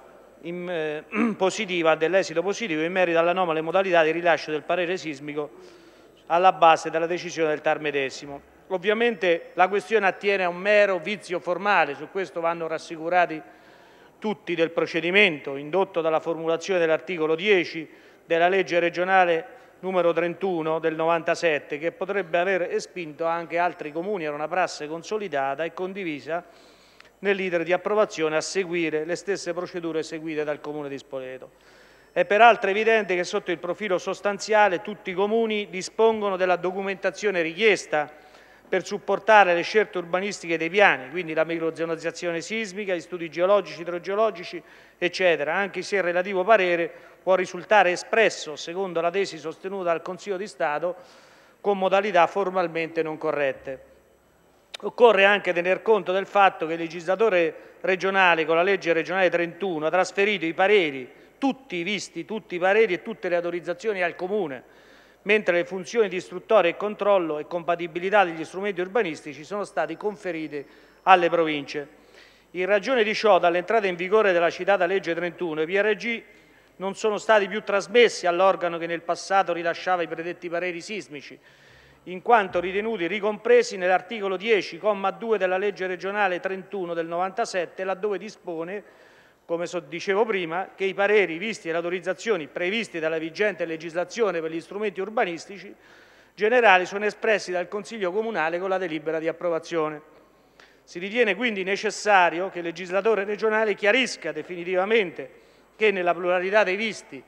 J: in, eh, positiva, dell'esito positivo in merito all'anomale modalità di rilascio del parere sismico alla base della decisione del T A R medesimo. Ovviamente la questione attiene a un mero vizio formale, su questo vanno rassicurati tutti del procedimento indotto dalla formulazione dell'articolo dieci della legge regionale numero trentuno del novantasette, che potrebbe aver spinto anche altri comuni, era una prassi consolidata e condivisa nell'iter di approvazione, a seguire le stesse procedure seguite dal Comune di Spoleto. È peraltro evidente che sotto il profilo sostanziale tutti i comuni dispongono della documentazione richiesta per supportare le scelte urbanistiche dei piani, quindi la microzonizzazione sismica, gli studi geologici, idrogeologici, eccetera, anche se il relativo parere può risultare espresso, secondo la tesi sostenuta dal Consiglio di Stato, con modalità formalmente non corrette. Occorre anche tener conto del fatto che il legislatore regionale, con la legge regionale trentuno, ha trasferito i pareri, tutti visti, tutti i pareri e tutte le autorizzazioni al Comune, mentre le funzioni di istruttoria e controllo e compatibilità degli strumenti urbanistici sono state conferite alle province. In ragione di ciò, dall'entrata in vigore della citata legge trentuno, i P R G non sono stati più trasmessi all'organo che nel passato rilasciava i predetti pareri sismici, in quanto ritenuti ricompresi nell'articolo dieci, comma due della legge regionale trentuno del novantasette, laddove dispone, come dicevo prima, che i pareri visti e le autorizzazioni previsti dalla vigente legislazione per gli strumenti urbanistici generali sono espressi dal Consiglio Comunale con la delibera di approvazione. Si ritiene quindi necessario che il legislatore regionale chiarisca definitivamente che nella pluralità dei visti,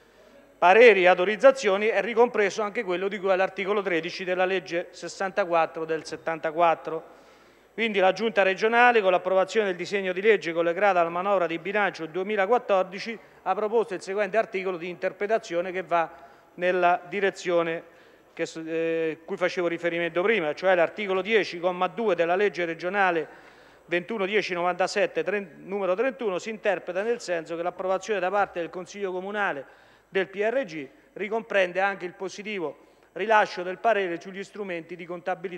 J: pareri e autorizzazioni è ricompreso anche quello di cui all'articolo tredici della legge sessantaquattro del settantaquattro. Quindi la Giunta regionale, con l'approvazione del disegno di legge collegato alla manovra di bilancio duemilaquattordici, ha proposto il seguente articolo di interpretazione che va nella direzione che, eh, cui facevo riferimento prima, cioè l'articolo dieci, comma due della legge regionale ventuno dieci novantasette numero trentuno si interpreta nel senso che l'approvazione da parte del Consiglio Comunale del P R G ricomprende anche il positivo rilascio del parere sugli strumenti di,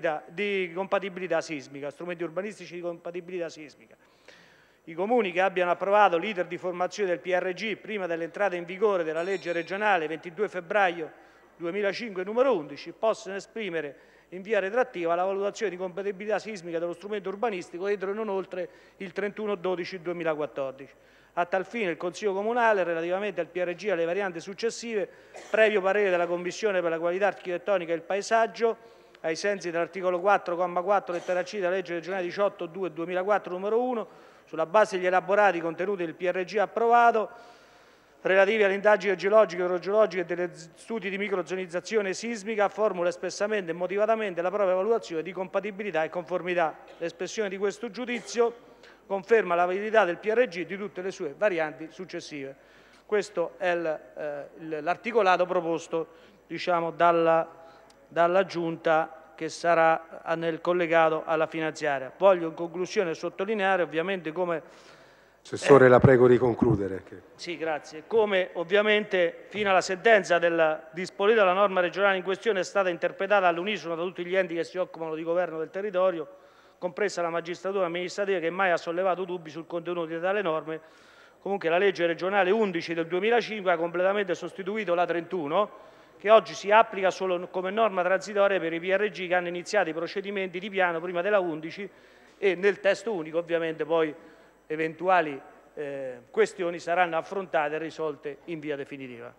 J: di compatibilità sismica, strumenti urbanistici di compatibilità sismica. I comuni che abbiano approvato l'iter di formazione del P R G prima dell'entrata in vigore della legge regionale ventidue febbraio duemilacinque numero undici possono esprimere in via retrattiva la valutazione di compatibilità sismica dello strumento urbanistico entro e non oltre il trentuno dodici duemilaquattordici. A tal fine il Consiglio Comunale, relativamente al P R G e alle varianti successive, previo parere della Commissione per la qualità architettonica e il paesaggio, ai sensi dell'articolo quattro, comma quattro, lettera C della legge regionale diciotto due duemilaquattro numero uno, sulla base degli elaborati contenuti nel P R G approvato, relativi alle indagini geologiche, idrogeologiche e degli studi di microzonizzazione sismica, formula espressamente e motivatamente la propria valutazione di compatibilità e conformità. L'espressione di questo giudizio conferma la validità del P R G di tutte le sue varianti successive. Questo è eh, l'articolato proposto, diciamo, dalla, dalla Giunta che sarà nel collegato alla finanziaria. Voglio in conclusione sottolineare ovviamente come
F: Assessore, eh, la prego di concludere.
J: Sì, grazie. Come ovviamente fino alla sentenza del disponibile la norma regionale in questione è stata interpretata all'unisono da tutti gli enti che si occupano di governo del territorio, compresa la magistratura amministrativa, che mai ha sollevato dubbi sul contenuto di tale norme. Comunque la legge regionale undici del duemilacinque ha completamente sostituito la trentuno, che oggi si applica solo come norma transitoria per i P R G che hanno iniziato i procedimenti di piano prima della undici, e nel testo unico ovviamente poi eventuali eh, questioni saranno affrontate e risolte in via definitiva.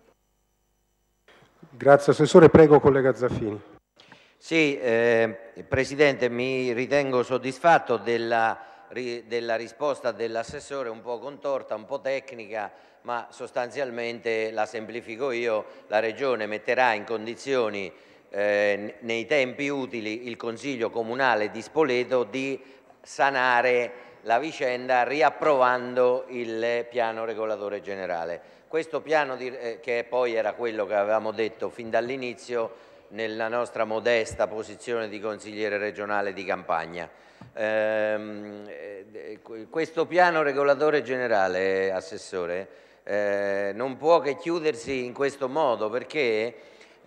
F: Grazie Assessore, prego collega Zaffini.
I: Sì, eh, Presidente, mi ritengo soddisfatto della, della risposta dell'Assessore, un po' contorta, un po' tecnica, ma sostanzialmente la semplifico io. La Regione metterà in condizioni eh, nei tempi utili il Consiglio Comunale di Spoleto di sanare la vicenda riapprovando il piano regolatore generale. Questo piano di, eh, che poi era quello che avevamo detto fin dall'inizio nella nostra modesta posizione di consigliere regionale di campagna. Ehm, eh, questo piano regolatore generale, Assessore, eh, non può che chiudersi in questo modo, perché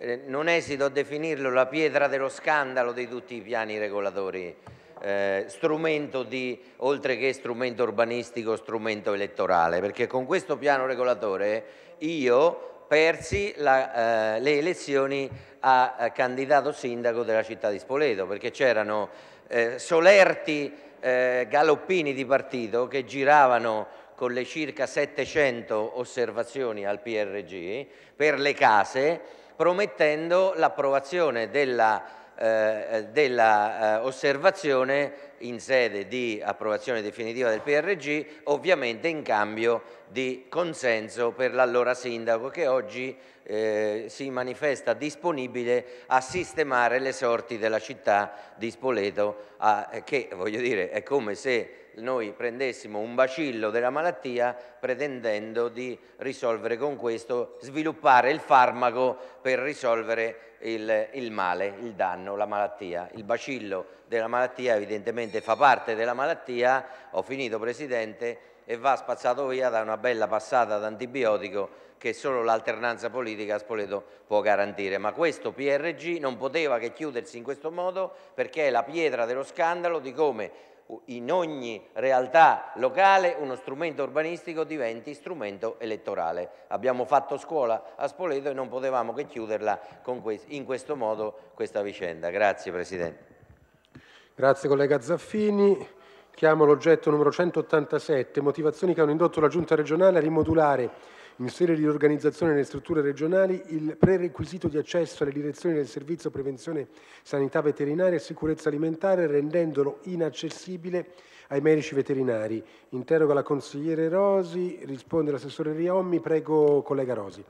I: eh, non esito a definirlo la pietra dello scandalo di tutti i piani regolatori, eh, strumento di, oltre che strumento urbanistico, strumento elettorale, perché con questo piano regolatore io persi la, eh, le elezioni a, a candidato sindaco della città di Spoleto, perché c'erano eh, solerti eh, galoppini di partito che giravano con le circa settecento osservazioni al P R G per le case, promettendo l'approvazione della, eh, della eh, osservazione in sede di approvazione definitiva del P R G, ovviamente in cambio di consenso per l'allora sindaco, che oggi eh, si manifesta disponibile a sistemare le sorti della città di Spoleto, a, che voglio dire è come se noi prendessimo un bacillo della malattia pretendendo di risolvere con questo, sviluppare il farmaco per risolvere il, il male, il danno, la malattia. Il bacillo della malattia evidentemente fa parte della malattia, ho finito Presidente, e va spazzato via da una bella passata d'antibiotico che solo l'alternanza politica a Spoleto può garantire. Ma questo P R G non poteva che chiudersi in questo modo, perché è la pietra dello scandalo di come in ogni realtà locale uno strumento urbanistico diventi strumento elettorale. Abbiamo fatto scuola a Spoleto e non potevamo che chiuderla con que- in questo modo questa vicenda. Grazie Presidente.
F: Grazie collega Zaffini. Chiamo l'oggetto numero centottantasette, motivazioni che hanno indotto la Giunta regionale a rimodulare in sede di riorganizzazione delle strutture regionali il prerequisito di accesso alle direzioni del servizio prevenzione sanità veterinaria e sicurezza alimentare, rendendolo inaccessibile ai medici veterinari. Interroga la consigliere Rosi, risponde l'assessore Riommi. Prego collega Rosi.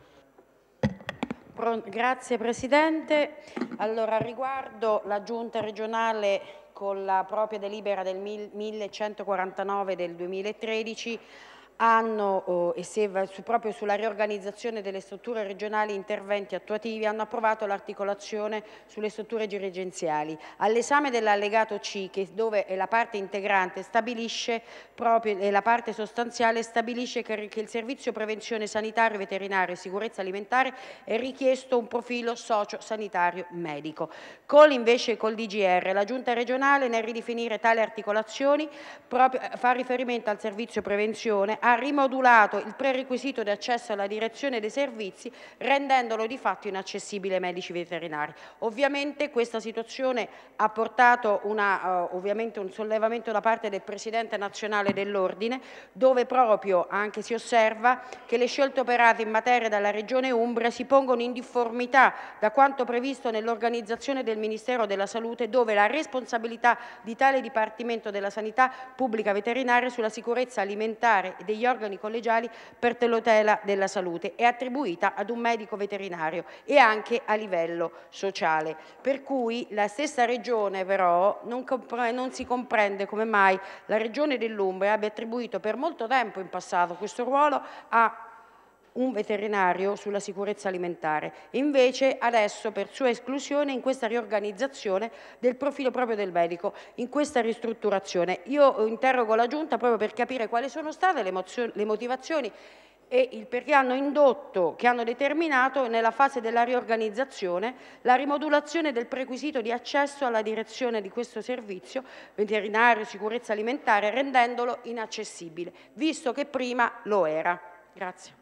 K: Grazie Presidente. Allora, riguardo la Giunta regionale con la propria delibera del millecentoquarantanove del duemilatredici hanno, oh, e se, su, proprio sulla riorganizzazione delle strutture regionali interventi attuativi, hanno approvato l'articolazione sulle strutture dirigenziali. All'esame dell'allegato C, che dove è la parte integrante, stabilisce proprio, e la parte sostanziale stabilisce che, che il servizio prevenzione sanitario, veterinario e sicurezza alimentare è richiesto un profilo socio-sanitario medico. Con invece col D G R, la Giunta regionale nel ridefinire tali articolazioni proprio, fa riferimento al servizio prevenzione, ha rimodulato il prerequisito di accesso alla direzione dei servizi, rendendolo di fatto inaccessibile ai medici veterinari. Ovviamente questa situazione ha portato una, uh, ovviamente un sollevamento da parte del Presidente nazionale dell'Ordine, dove proprio anche si osserva che le scelte operate in materia dalla Regione Umbria si pongono in difformità da quanto previsto nell'organizzazione del Ministero della Salute, dove la responsabilità di tale Dipartimento della Sanità Pubblica Veterinaria sulla sicurezza alimentare e degli organi collegiali per tutela della salute è attribuita ad un medico veterinario e anche a livello sociale. Per cui la stessa Regione però non, non si comprende come mai la Regione dell'Umbria abbia attribuito per molto tempo in passato questo ruolo a un veterinario sulla sicurezza alimentare, invece adesso per sua esclusione in questa riorganizzazione del profilo proprio del medico, in questa ristrutturazione. Io interrogo la Giunta proprio per capire quali sono state le, le motivazioni e il perché hanno indotto, che hanno determinato nella fase della riorganizzazione la rimodulazione del prerequisito di accesso alla direzione di questo servizio veterinario sicurezza alimentare, rendendolo inaccessibile, visto che prima lo era. Grazie.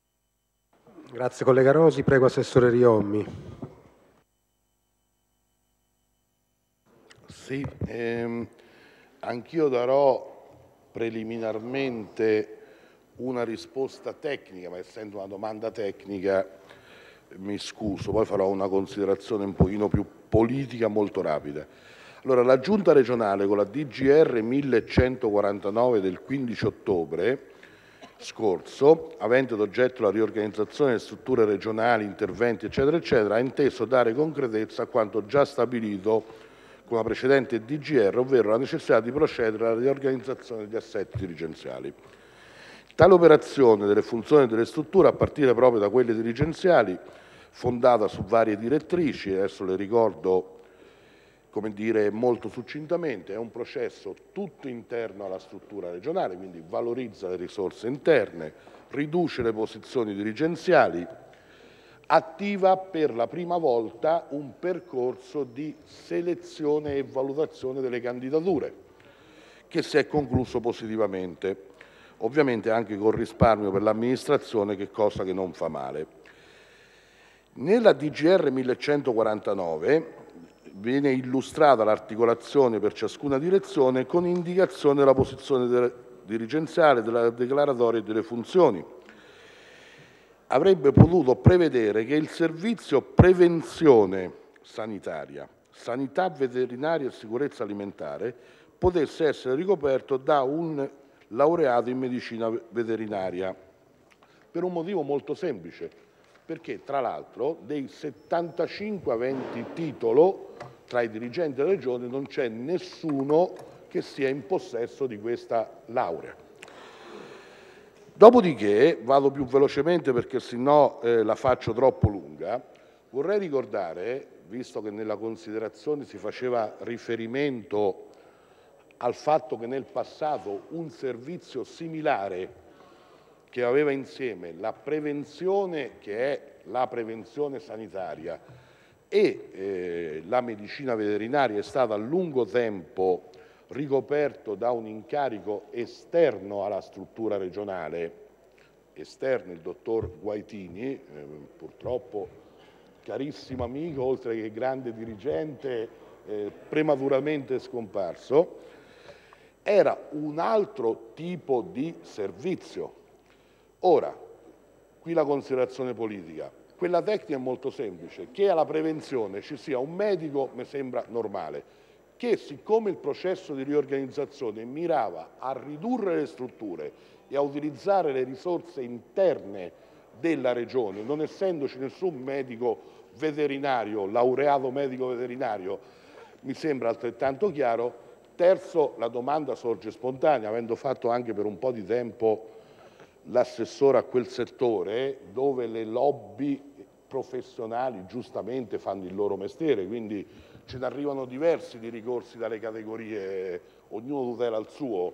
F: Grazie collega Rosi, prego Assessore Riommi.
L: Sì, ehm, anch'io darò preliminarmente una risposta tecnica, ma essendo una domanda tecnica mi scuso, poi farò una considerazione un pochino più politica molto rapida. Allora, la Giunta regionale con la D G R millecentoquarantanove del quindici ottobre scorso, avente ad oggetto la riorganizzazione delle strutture regionali, interventi eccetera eccetera, ha inteso dare concretezza a quanto già stabilito con la precedente D G R, ovvero la necessità di procedere alla riorganizzazione degli assetti dirigenziali. Tale operazione delle funzioni delle strutture, a partire proprio da quelle dirigenziali, fondata su varie direttrici, adesso le ricordo come dire, molto succintamente, è un processo tutto interno alla struttura regionale, quindi valorizza le risorse interne, riduce le posizioni dirigenziali, attiva per la prima volta un percorso di selezione e valutazione delle candidature, che si è concluso positivamente, ovviamente anche con risparmio per l'amministrazione, che cosa che non fa male. Nella D G R millecentoquarantanove viene illustrata l'articolazione per ciascuna direzione con indicazione della posizione dirigenziale, della declaratoria e delle funzioni. Avrebbe potuto prevedere che il servizio prevenzione sanitaria, sanità veterinaria e sicurezza alimentare potesse essere ricoperto da un laureato in medicina veterinaria, per un motivo molto semplice, perché tra l'altro dei settantacinque aventi titolo tra i dirigenti della Regione non c'è nessuno che sia in possesso di questa laurea. Dopodiché, vado più velocemente perché sennò eh, la faccio troppo lunga, vorrei ricordare, visto che nella considerazione si faceva riferimento al fatto che nel passato un servizio similare che aveva insieme la prevenzione, che è la prevenzione sanitaria, e eh, la medicina veterinaria è stata a lungo tempo ricoperto da un incarico esterno alla struttura regionale, esterno il dottor Guaitini, eh, purtroppo carissimo amico, oltre che grande dirigente, eh, prematuramente scomparso, era un altro tipo di servizio. Ora, qui la considerazione politica. Quella tecnica è molto semplice, che alla prevenzione ci sia un medico mi sembra normale, che siccome il processo di riorganizzazione mirava a ridurre le strutture e a utilizzare le risorse interne della Regione, non essendoci nessun medico veterinario, laureato medico veterinario, mi sembra altrettanto chiaro. Terzo, la domanda sorge spontanea, avendo fatto anche per un po' di tempo l'assessore a quel settore, dove le lobby professionali giustamente fanno il loro mestiere, quindi ce ne arrivano diversi di ricorsi dalle categorie, ognuno tutela il suo.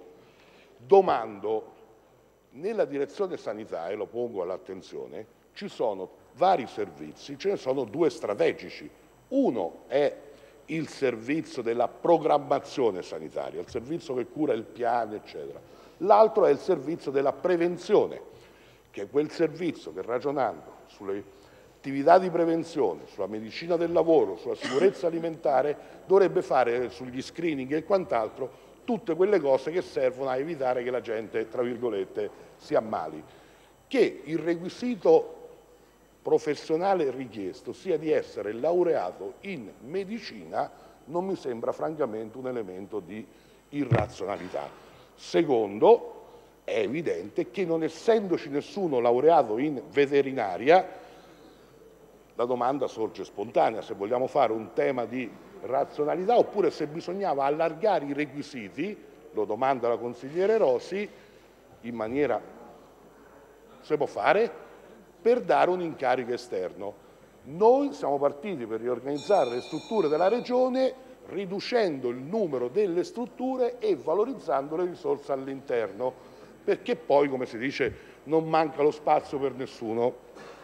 L: Domando, nella direzione sanità, e lo pongo all'attenzione, ci sono vari servizi, ce ne sono due strategici. Uno è il servizio della programmazione sanitaria, il servizio che cura il piano, eccetera. L'altro è il servizio della prevenzione, che è quel servizio che, ragionando sulle attività di prevenzione, sulla medicina del lavoro, sulla sicurezza alimentare, dovrebbe fare sugli screening e quant'altro tutte quelle cose che servono a evitare che la gente, tra virgolette, si ammali. Che il requisito professionale richiesto sia di essere laureato in medicina non mi sembra francamente un elemento di irrazionalità. Secondo, è evidente che non essendoci nessuno laureato in veterinaria, la domanda sorge spontanea se vogliamo fare un tema di razionalità oppure se bisognava allargare i requisiti, lo domanda la consigliere Rosi, in maniera, se può fare, per dare un incarico esterno. Noi siamo partiti per riorganizzare le strutture della Regione riducendo il numero delle strutture e valorizzando le risorse all'interno, perché poi, come si dice, non manca lo spazio per nessuno.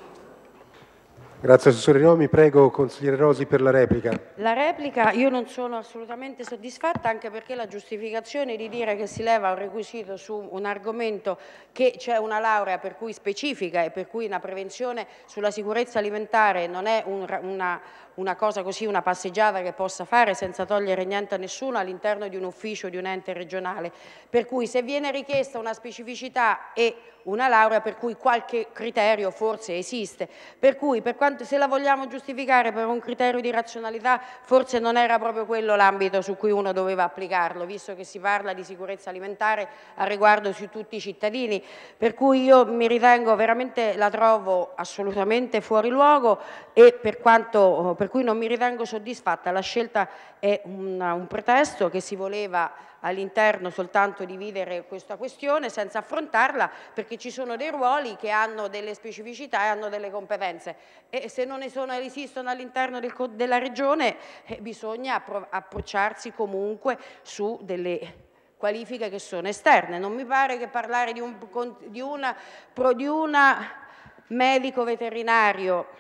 F: Grazie Assessore Nomi, prego consigliere Rosi per la replica.
K: La replica, io non sono assolutamente soddisfatta, anche perché la giustificazione di dire che si leva un requisito su un argomento che c'è una laurea per cui specifica e per cui una prevenzione sulla sicurezza alimentare non è un, una, una cosa così, una passeggiata che possa fare senza togliere niente a nessuno all'interno di un ufficio di un ente regionale, per cui se viene richiesta una specificità e una laurea per cui qualche criterio forse esiste, per cui per quanto, se la vogliamo giustificare per un criterio di razionalità, forse non era proprio quello l'ambito su cui uno doveva applicarlo, visto che si parla di sicurezza alimentare a riguardo su tutti i cittadini, per cui io mi ritengo veramente, la trovo assolutamente fuori luogo e per quanto, per cui non mi ritengo soddisfatta. La scelta è un, un pretesto che si voleva all'interno soltanto dividere questa questione senza affrontarla, perché ci sono dei ruoli che hanno delle specificità e hanno delle competenze e se non ne sono, esistono all'interno del, della Regione eh, bisogna appro approcciarsi comunque su delle qualifiche che sono esterne. Non mi pare che parlare di un, di una, di una medico veterinario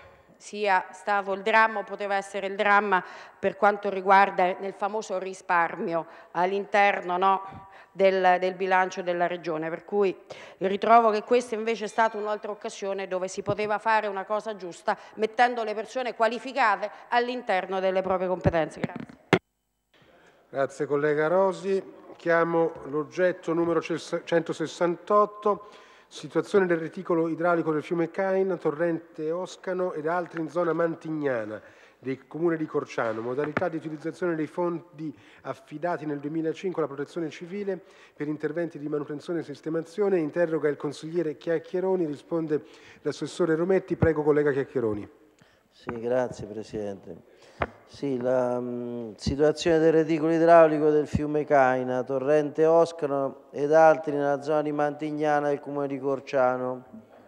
K: sia stato il dramma o poteva essere il dramma per quanto riguarda nel famoso risparmio all'interno, no, del, del bilancio della Regione, per cui ritrovo che questa invece è stata un'altra occasione dove si poteva fare una cosa giusta mettendo le persone qualificate all'interno delle proprie competenze. Grazie.
F: Grazie collega Rosi. Chiamo l'oggetto numero centosessantotto. Situazione del reticolo idraulico del fiume Caina, torrente Oscano ed altri in zona mantignana del comune di Corciano. Modalità di utilizzazione dei fondi affidati nel duemilacinque alla protezione civile per interventi di manutenzione e sistemazione. Interroga il consigliere Chiacchieroni, risponde l'assessore Rometti. Prego collega Chiacchieroni.
M: Sì, grazie Presidente. Sì, la mh, situazione del reticolo idraulico del fiume Caina, torrente Oscano ed altri nella zona di Mantignana del comune di Corciano.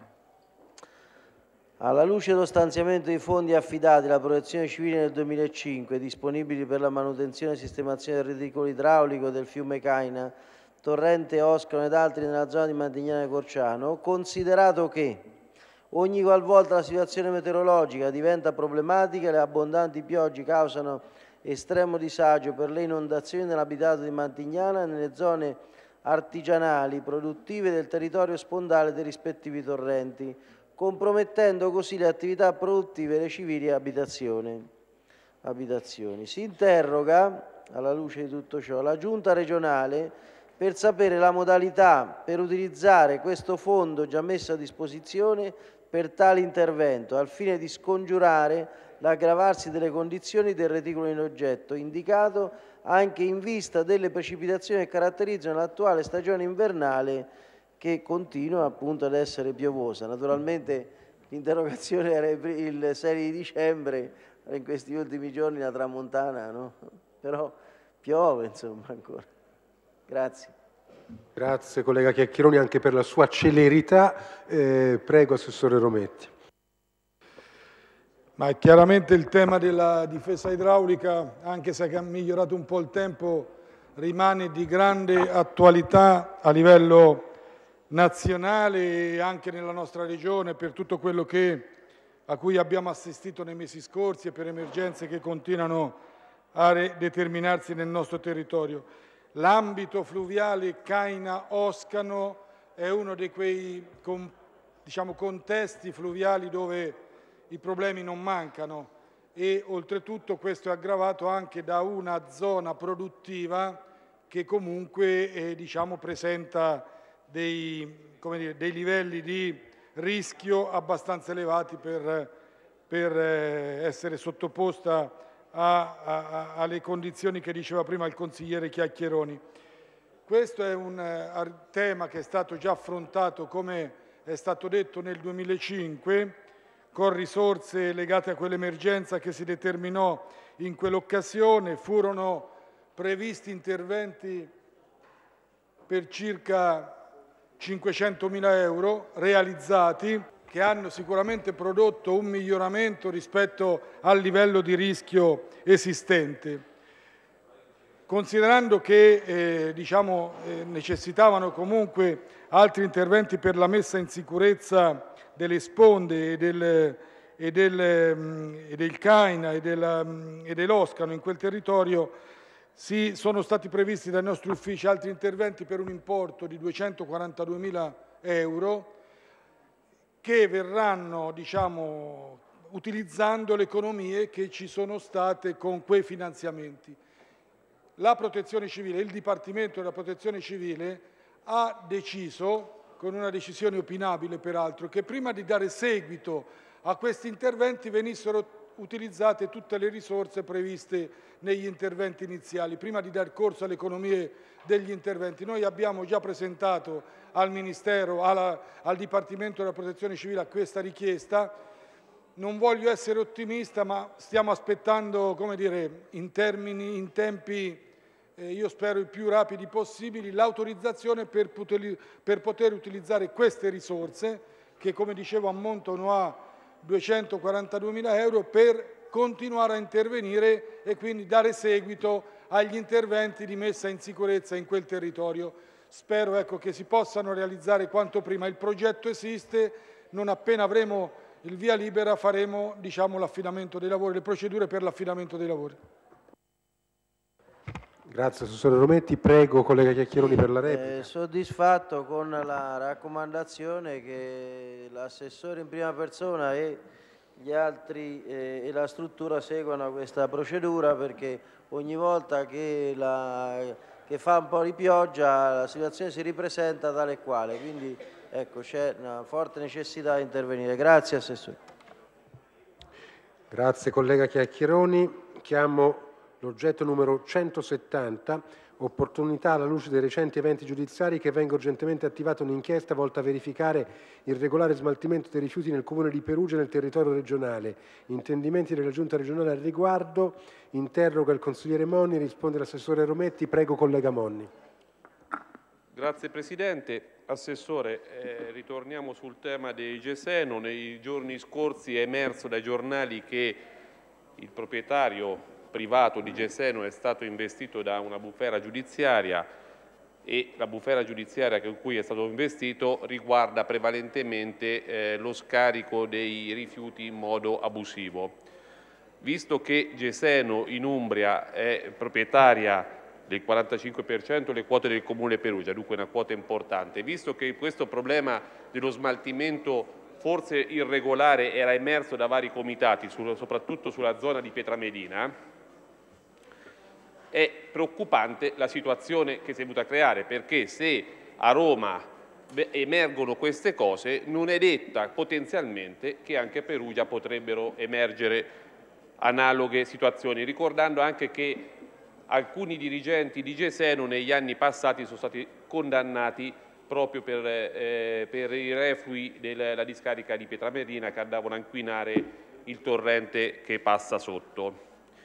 M: Alla luce dello stanziamento di fondi affidati alla protezione civile nel duemilacinque, disponibili per la manutenzione e sistemazione del reticolo idraulico del fiume Caina, torrente Oscano ed altri nella zona di Mantignana del Corciano, considerato che ogni qualvolta la situazione meteorologica diventa problematica e le abbondanti piogge causano estremo disagio per le inondazioni nell'abitato di Mantignana e nelle zone artigianali produttive del territorio spondale dei rispettivi torrenti, compromettendo così le attività produttive delle civili abitazioni. abitazioni. Si interroga, alla luce di tutto ciò, la Giunta regionale per sapere la modalità per utilizzare questo fondo già messo a disposizione per tale intervento, al fine di scongiurare l'aggravarsi delle condizioni del reticolo in oggetto, indicato anche in vista delle precipitazioni che caratterizzano l'attuale stagione invernale che continua appunto ad essere piovosa. Naturalmente l'interrogazione era il sei di dicembre, in questi ultimi giorni la tramontana, no? Però piove insomma ancora. Grazie.
F: Grazie collega Chiacchieroni anche per la sua celerità. Eh, prego Assessore Rometti.
N: Ma chiaramente il tema della difesa idraulica, anche se ha migliorato un po' il tempo, rimane di grande attualità a livello nazionale e anche nella nostra regione per tutto quello che, a cui abbiamo assistito nei mesi scorsi e per emergenze che continuano a determinarsi nel nostro territorio. L'ambito fluviale Caina-Oscano è uno di quei con, diciamo, contesti fluviali dove i problemi non mancano e oltretutto questo è aggravato anche da una zona produttiva che comunque eh, diciamo, presenta dei, come dire, dei livelli di rischio abbastanza elevati per, per eh, essere sottoposta A, a, alle condizioni che diceva prima il consigliere Chiacchieroni. Questo è un uh, tema che è stato già affrontato, come è stato detto, nel duemilacinque, con risorse legate a quell'emergenza che si determinò in quell'occasione. Furono previsti interventi per circa cinquecentomila euro realizzati, che hanno sicuramente prodotto un miglioramento rispetto al livello di rischio esistente. Considerando che eh, diciamo, eh, necessitavano comunque altri interventi per la messa in sicurezza delle sponde e del, e del, um, e del Caina e, um, e dell'Oscano in quel territorio, si sono stati previsti dai nostri uffici altri interventi per un importo di duecentoquarantaduemila euro, che verranno diciamo, utilizzando le economie che ci sono state con quei finanziamenti. La Protezione Civile, il Dipartimento della Protezione Civile ha deciso, con una decisione opinabile peraltro, che prima di dare seguito a questi interventi venissero utilizzate tutte le risorse previste negli interventi iniziali, prima di dar corso alle economie degli interventi. Noi abbiamo già presentato al Ministero, alla, al Dipartimento della Protezione Civile questa richiesta. Non voglio essere ottimista, ma stiamo aspettando, come dire, in termini, in tempi, eh, io spero i più rapidi possibili, l'autorizzazione per poter, per poter utilizzare queste risorse, che come dicevo ammontano a duecentoquarantaduemila euro, per continuare a intervenire e quindi dare seguito agli interventi di messa in sicurezza in quel territorio. Spero ecco, che si possano realizzare quanto prima. Il progetto esiste, non appena avremo il via libera faremo diciamo, l'affidamento dei lavori, le procedure per l'affidamento dei lavori.
F: Grazie Assessore Rometti, prego collega Chiacchieroni per la replica.
M: Eh, soddisfatto con la raccomandazione che l'assessore in prima persona e gli altri eh, e la struttura seguano questa procedura, perché ogni volta che, la, che fa un po' di pioggia la situazione si ripresenta tale e quale, quindi ecco, c'è una forte necessità di intervenire. Grazie Assessore.
F: Grazie collega Chiacchieroni. Chiamo l'oggetto numero centosettanta, opportunità alla luce dei recenti eventi giudiziari, che venga urgentemente attivata un'inchiesta volta a verificare il regolare smaltimento dei rifiuti nel comune di Perugia e nel territorio regionale. Intendimenti della Giunta regionale al riguardo. Interroga il consigliere Monni, risponde l'assessore Rometti. Prego collega Monni.
O: Grazie Presidente. Assessore, eh, ritorniamo sul tema dei Geseno. Nei giorni scorsi è emerso dai giornali che il proprietario privato di Geseno è stato investito da una bufera giudiziaria e la bufera giudiziaria con cui è stato investito riguarda prevalentemente eh, lo scarico dei rifiuti in modo abusivo. Visto che Geseno in Umbria è proprietaria del quarantacinque per cento delle quote del Comune Perugia, dunque una quota importante, visto che questo problema dello smaltimento forse irregolare era emerso da vari comitati, soprattutto sulla zona di Pietramedina, è preoccupante la situazione che si è venuta a creare, perché se a Roma emergono queste cose non è detta potenzialmente che anche a Perugia potrebbero emergere analoghe situazioni, ricordando anche che alcuni dirigenti di Geseno negli anni passati sono stati condannati proprio per, eh, per i reflui della discarica di Pietramedina che andavano a inquinare il torrente che passa sotto.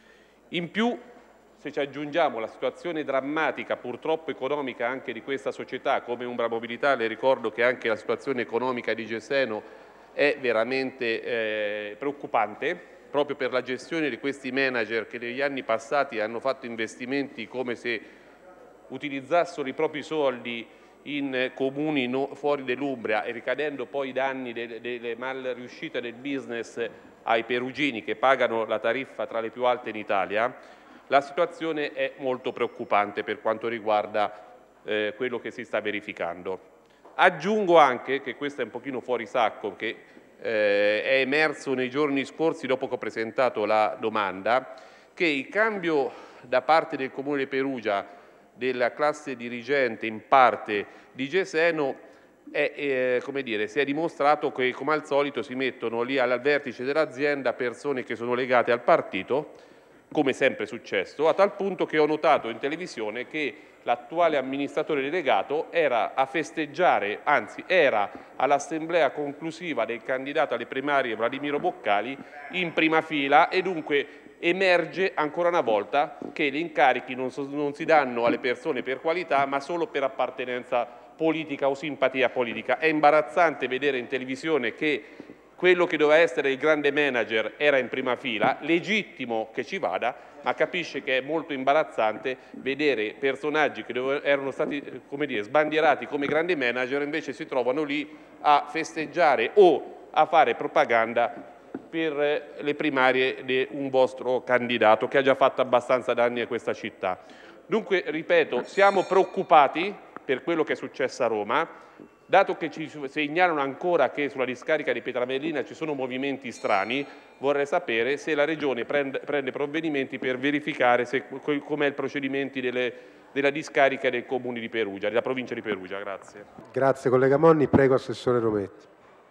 O: In più, se ci aggiungiamo la situazione drammatica, purtroppo economica anche di questa società come Umbra Mobilità, le ricordo che anche la situazione economica di Geseno è veramente eh, preoccupante, proprio per la gestione di questi manager che negli anni passati hanno fatto investimenti come se utilizzassero i propri soldi in comuni no, fuori dell'Umbria e ricadendo poi i danni delle, delle mal riuscite del business ai perugini che pagano la tariffa tra le più alte in Italia. La situazione è molto preoccupante per quanto riguarda eh, quello che si sta verificando. Aggiungo anche, che questo è un pochino fuori sacco, che eh, è emerso nei giorni scorsi dopo che ho presentato la domanda, che il cambio da parte del Comune di Perugia della classe dirigente in parte di Geseno è, eh, come dire, si è dimostrato che come al solito si mettono lì al vertice dell'azienda persone che sono legate al partito, come sempre è successo, a tal punto che ho notato in televisione che l'attuale amministratore delegato era a festeggiare, anzi era all'assemblea conclusiva del candidato alle primarie Vladimiro Boccali in prima fila, e dunque emerge ancora una volta che gli incarichi non, so, non si danno alle persone per qualità ma solo per appartenenza politica o simpatia politica. È imbarazzante vedere in televisione che quello che doveva essere il grande manager era in prima fila, legittimo che ci vada, ma capisce che è molto imbarazzante vedere personaggi che erano stati, come dire, sbandierati come grandi manager, invece si trovano lì a festeggiare o a fare propaganda per le primarie di un vostro candidato che ha già fatto abbastanza danni a questa città. Dunque, ripeto, siamo preoccupati per quello che è successo a Roma. Dato che ci segnalano ancora che sulla discarica di Pietramedina ci sono movimenti strani, vorrei sapere se la Regione prende, prende provvedimenti per verificare com'è il procedimento delle, della discarica del Comune di Perugia, della provincia di Perugia. Grazie.
F: Grazie collega Monni, prego Assessore Rometti.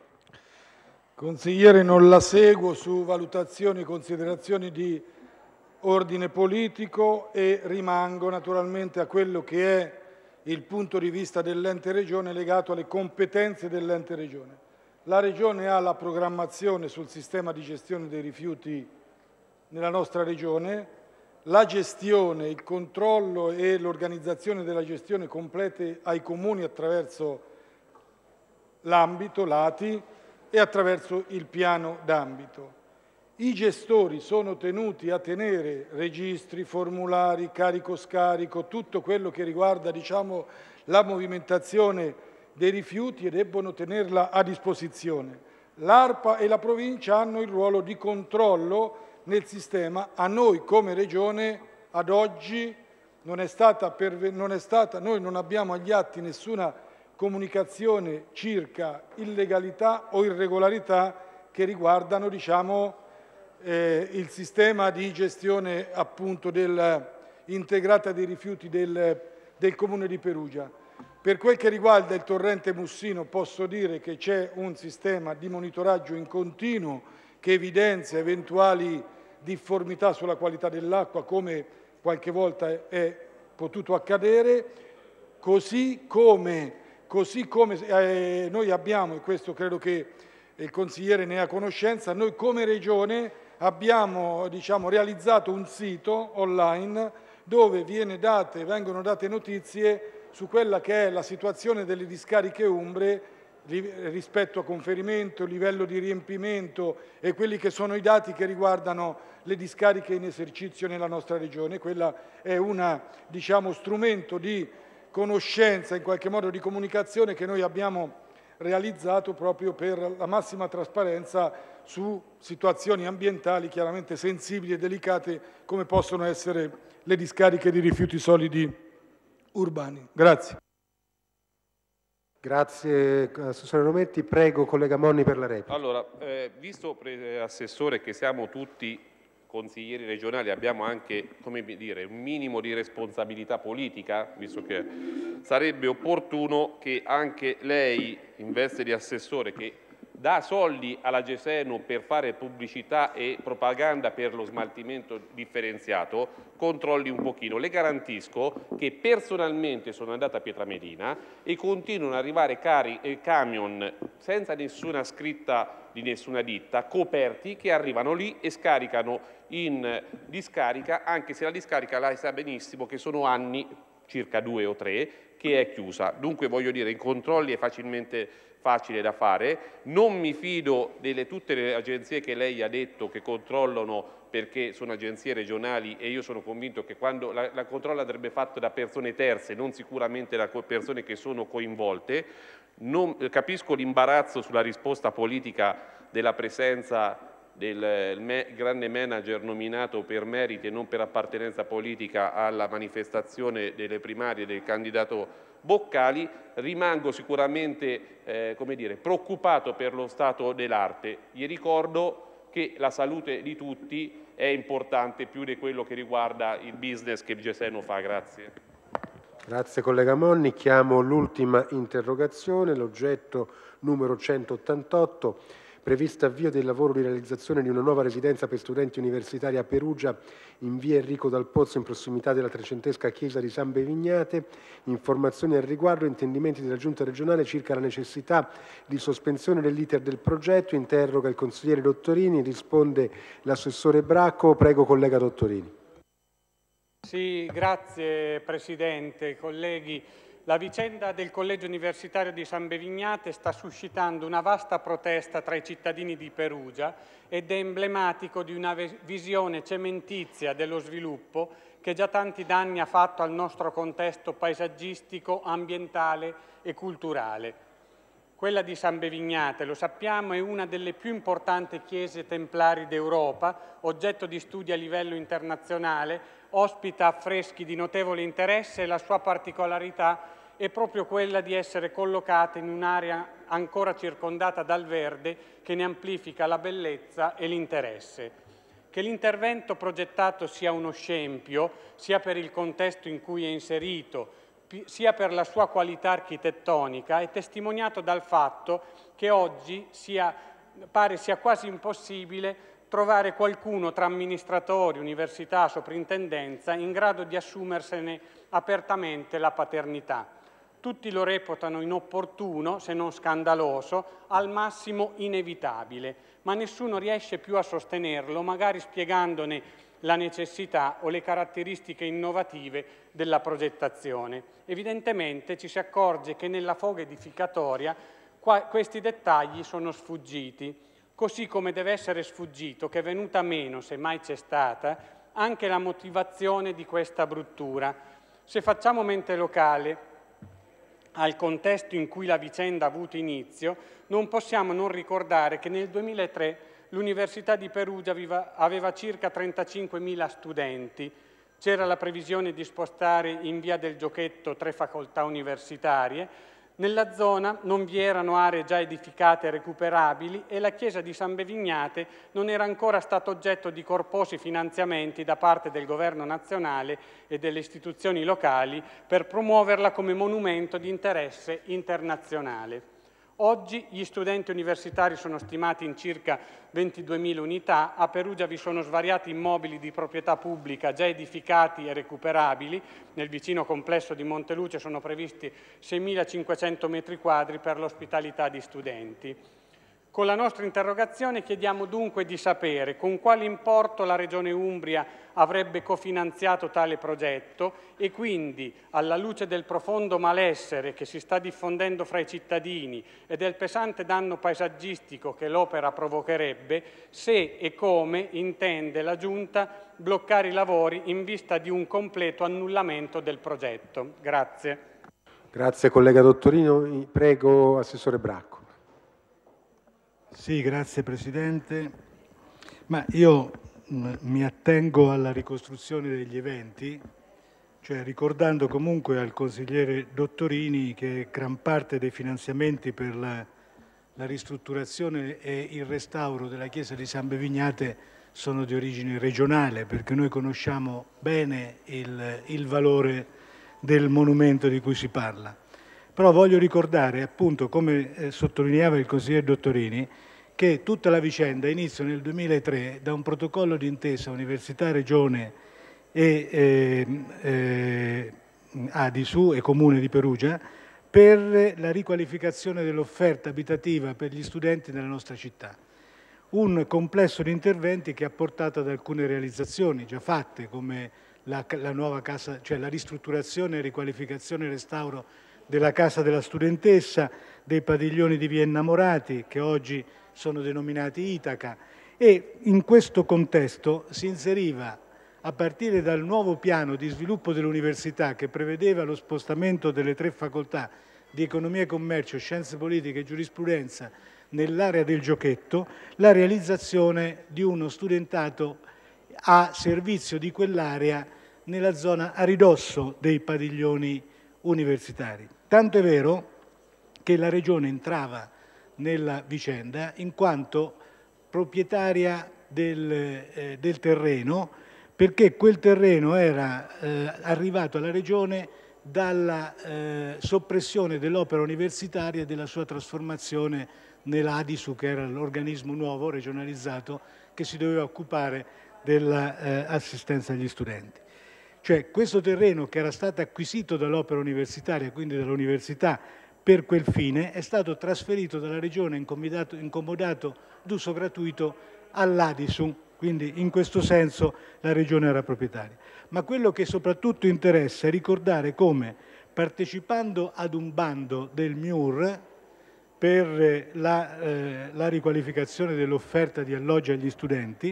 N: Consigliere, non la seguo su valutazioni e considerazioni di ordine politico e rimango naturalmente a quello che è il punto di vista dell'ente regione legato alle competenze dell'ente regione. La regione ha la programmazione sul sistema di gestione dei rifiuti nella nostra regione, la gestione, il controllo e l'organizzazione della gestione complete ai comuni attraverso l'ambito, l'A T I, e attraverso il piano d'ambito. I gestori sono tenuti a tenere registri, formulari, carico-scarico, tutto quello che riguarda, diciamo, la movimentazione dei rifiuti, e debbono tenerla a disposizione. l'ARPA e la provincia hanno il ruolo di controllo nel sistema. A noi come Regione ad oggi non è stata, non è stata noi non abbiamo agli atti nessuna comunicazione circa illegalità o irregolarità che riguardano, diciamo, eh, il sistema di gestione appunto del, integrata dei rifiuti del, del Comune di Perugia. Per quel che riguarda il torrente Mussino posso dire che c'è un sistema di monitoraggio in continuo che evidenzia eventuali difformità sulla qualità dell'acqua, come qualche volta è potuto accadere, così come, così come eh, noi abbiamo, e questo credo che il consigliere ne ha conoscenza, noi come Regione abbiamo, diciamo, realizzato un sito online dove viene date, vengono date notizie su quella che è la situazione delle discariche umbre rispetto a conferimento, livello di riempimento e quelli che sono i dati che riguardano le discariche in esercizio nella nostra Regione. Quella è un, diciamo, strumento di conoscenza, in qualche modo di comunicazione che noi abbiamo realizzato proprio per la massima trasparenza su situazioni ambientali chiaramente sensibili e delicate come possono essere le discariche di rifiuti solidi urbani. Grazie.
F: Grazie Assessore Rometti. Prego collega Monni per la replica.
O: Allora, eh, visto Assessore che siamo tutti consiglieri regionali, abbiamo anche, come dire, un minimo di responsabilità politica, visto che sarebbe opportuno che anche lei, in veste di Assessore, che dà soldi alla Geseno per fare pubblicità e propaganda per lo smaltimento differenziato, controlli un pochino. Le garantisco che personalmente sono andata a Pietramedina e continuano ad arrivare cari e camion senza nessuna scritta di nessuna ditta, coperti, che arrivano lì e scaricano in discarica, anche se la discarica lei sa benissimo che sono anni, circa due o tre, che è chiusa. Dunque voglio dire, i controlli è facilmente facile da fare. Non mi fido delle tutte le agenzie che lei ha detto che controllano, perché sono agenzie regionali e io sono convinto che quando la, la controllo andrebbe fatto da persone terze, non sicuramente da persone che sono coinvolte. Non, capisco l'imbarazzo sulla risposta politica della presenza del me, grande manager nominato per meriti e non per appartenenza politica alla manifestazione delle primarie del candidato Boccali. Rimango sicuramente eh, come dire, preoccupato per lo stato dell'arte. Gli ricordo che la salute di tutti è importante più di quello che riguarda il business che il Geseno fa. Grazie.
F: Grazie collega Monni. Chiamo l'ultima interrogazione, l'oggetto numero centottantotto, previsto avvio del lavoro di realizzazione di una nuova residenza per studenti universitari a Perugia in via Enrico Dal Pozzo in prossimità della trecentesca chiesa di San Bevignate. Informazioni al riguardo, intendimenti della Giunta regionale circa la necessità di sospensione dell'iter del progetto. Interroga il consigliere Dottorini, risponde l'assessore Bracco. Prego collega Dottorini.
P: Sì, grazie Presidente, colleghi. La vicenda del Collegio Universitario di San Bevignate sta suscitando una vasta protesta tra i cittadini di Perugia ed è emblematico di una visione cementizia dello sviluppo che già tanti danni ha fatto al nostro contesto paesaggistico, ambientale e culturale. Quella di San Bevignate, lo sappiamo, è una delle più importanti chiese templari d'Europa, oggetto di studi a livello internazionale, ospita affreschi di notevole interesse e la sua particolarità è proprio quella di essere collocata in un'area ancora circondata dal verde che ne amplifica la bellezza e l'interesse. Che l'intervento progettato sia uno scempio, sia per il contesto in cui è inserito, sia per la sua qualità architettonica, è testimoniato dal fatto che oggi sia, pare sia quasi impossibile trovare qualcuno tra amministratori, università, soprintendenza in grado di assumersene apertamente la paternità. Tutti lo reputano inopportuno, se non scandaloso, al massimo inevitabile, ma nessuno riesce più a sostenerlo, magari spiegandone la necessità o le caratteristiche innovative della progettazione. Evidentemente ci si accorge che nella foga edificatoria qua, questi dettagli sono sfuggiti, così come deve essere sfuggito che è venuta meno, se mai c'è stata, anche la motivazione di questa bruttura. Se facciamo mente locale, al contesto in cui la vicenda ha avuto inizio, non possiamo non ricordare che nel duemilatré l'Università di Perugia aveva, aveva circa trentacinquemila studenti. C'era la previsione di spostare in via del Giochetto tre facoltà universitarie. Nella zona non vi erano aree già edificate e recuperabili e la chiesa di San Bevignate non era ancora stata oggetto di corposi finanziamenti da parte del governo nazionale e delle istituzioni locali per promuoverla come monumento di interesse internazionale. Oggi gli studenti universitari sono stimati in circa ventiduemila unità, a Perugia vi sono svariati immobili di proprietà pubblica già edificati e recuperabili, nel vicino complesso di Monteluce sono previsti seimilacinquecento metri quadri per l'ospitalità di studenti. Con la nostra interrogazione chiediamo dunque di sapere con quale importo la Regione Umbria avrebbe cofinanziato tale progetto e quindi, alla luce del profondo malessere che si sta diffondendo fra i cittadini e del pesante danno paesaggistico che l'opera provocherebbe, se e come intende la Giunta bloccare i lavori in vista di un completo annullamento del progetto. Grazie.
F: Grazie collega Dottorino. Prego Assessore Bracco.
C: Sì, grazie Presidente. Ma io mh, mi attengo alla ricostruzione degli eventi, cioè ricordando comunque al consigliere Dottorini che gran parte dei finanziamenti per la, la ristrutturazione e il restauro della chiesa di San Bevignate sono di origine regionale, perché noi conosciamo bene il, il valore del monumento di cui si parla. Però voglio ricordare, appunto, come eh, sottolineava il consigliere Dottorini, che tutta la vicenda inizia nel duemilatré da un protocollo d'intesa Università-Regione e eh, eh, Adisu e Comune di Perugia per la riqualificazione dell'offerta abitativa per gli studenti nella nostra città. Un complesso di interventi che ha portato ad alcune realizzazioni già fatte, come la, la nuova casa, cioè la ristrutturazione, riqualificazione e restauro della Casa della Studentessa, dei padiglioni di via Innamorati, che oggi sono denominati Itaca, e in questo contesto si inseriva, a partire dal nuovo piano di sviluppo dell'università che prevedeva lo spostamento delle tre facoltà di Economia e Commercio, Scienze Politiche e Giurisprudenza nell'area del Giochetto, la realizzazione di uno studentato a servizio di quell'area nella zona a ridosso dei padiglioni universitari. Tanto è vero che la Regione entrava nella vicenda in quanto proprietaria del, eh, del terreno, perché quel terreno era eh, arrivato alla Regione dalla eh, soppressione dell'opera universitaria e della sua trasformazione nell'Adisu, che era l'organismo nuovo regionalizzato che si doveva occupare dell'assistenza agli studenti. Cioè questo terreno che era stato acquisito dall'opera universitaria, quindi dall'università, per quel fine, è stato trasferito dalla Regione incomodato, incomodato d'uso gratuito all'Adisu, quindi in questo senso la Regione era proprietaria. Ma quello che soprattutto interessa è ricordare come, partecipando ad un bando del M I U R per la, eh, la riqualificazione dell'offerta di alloggi agli studenti,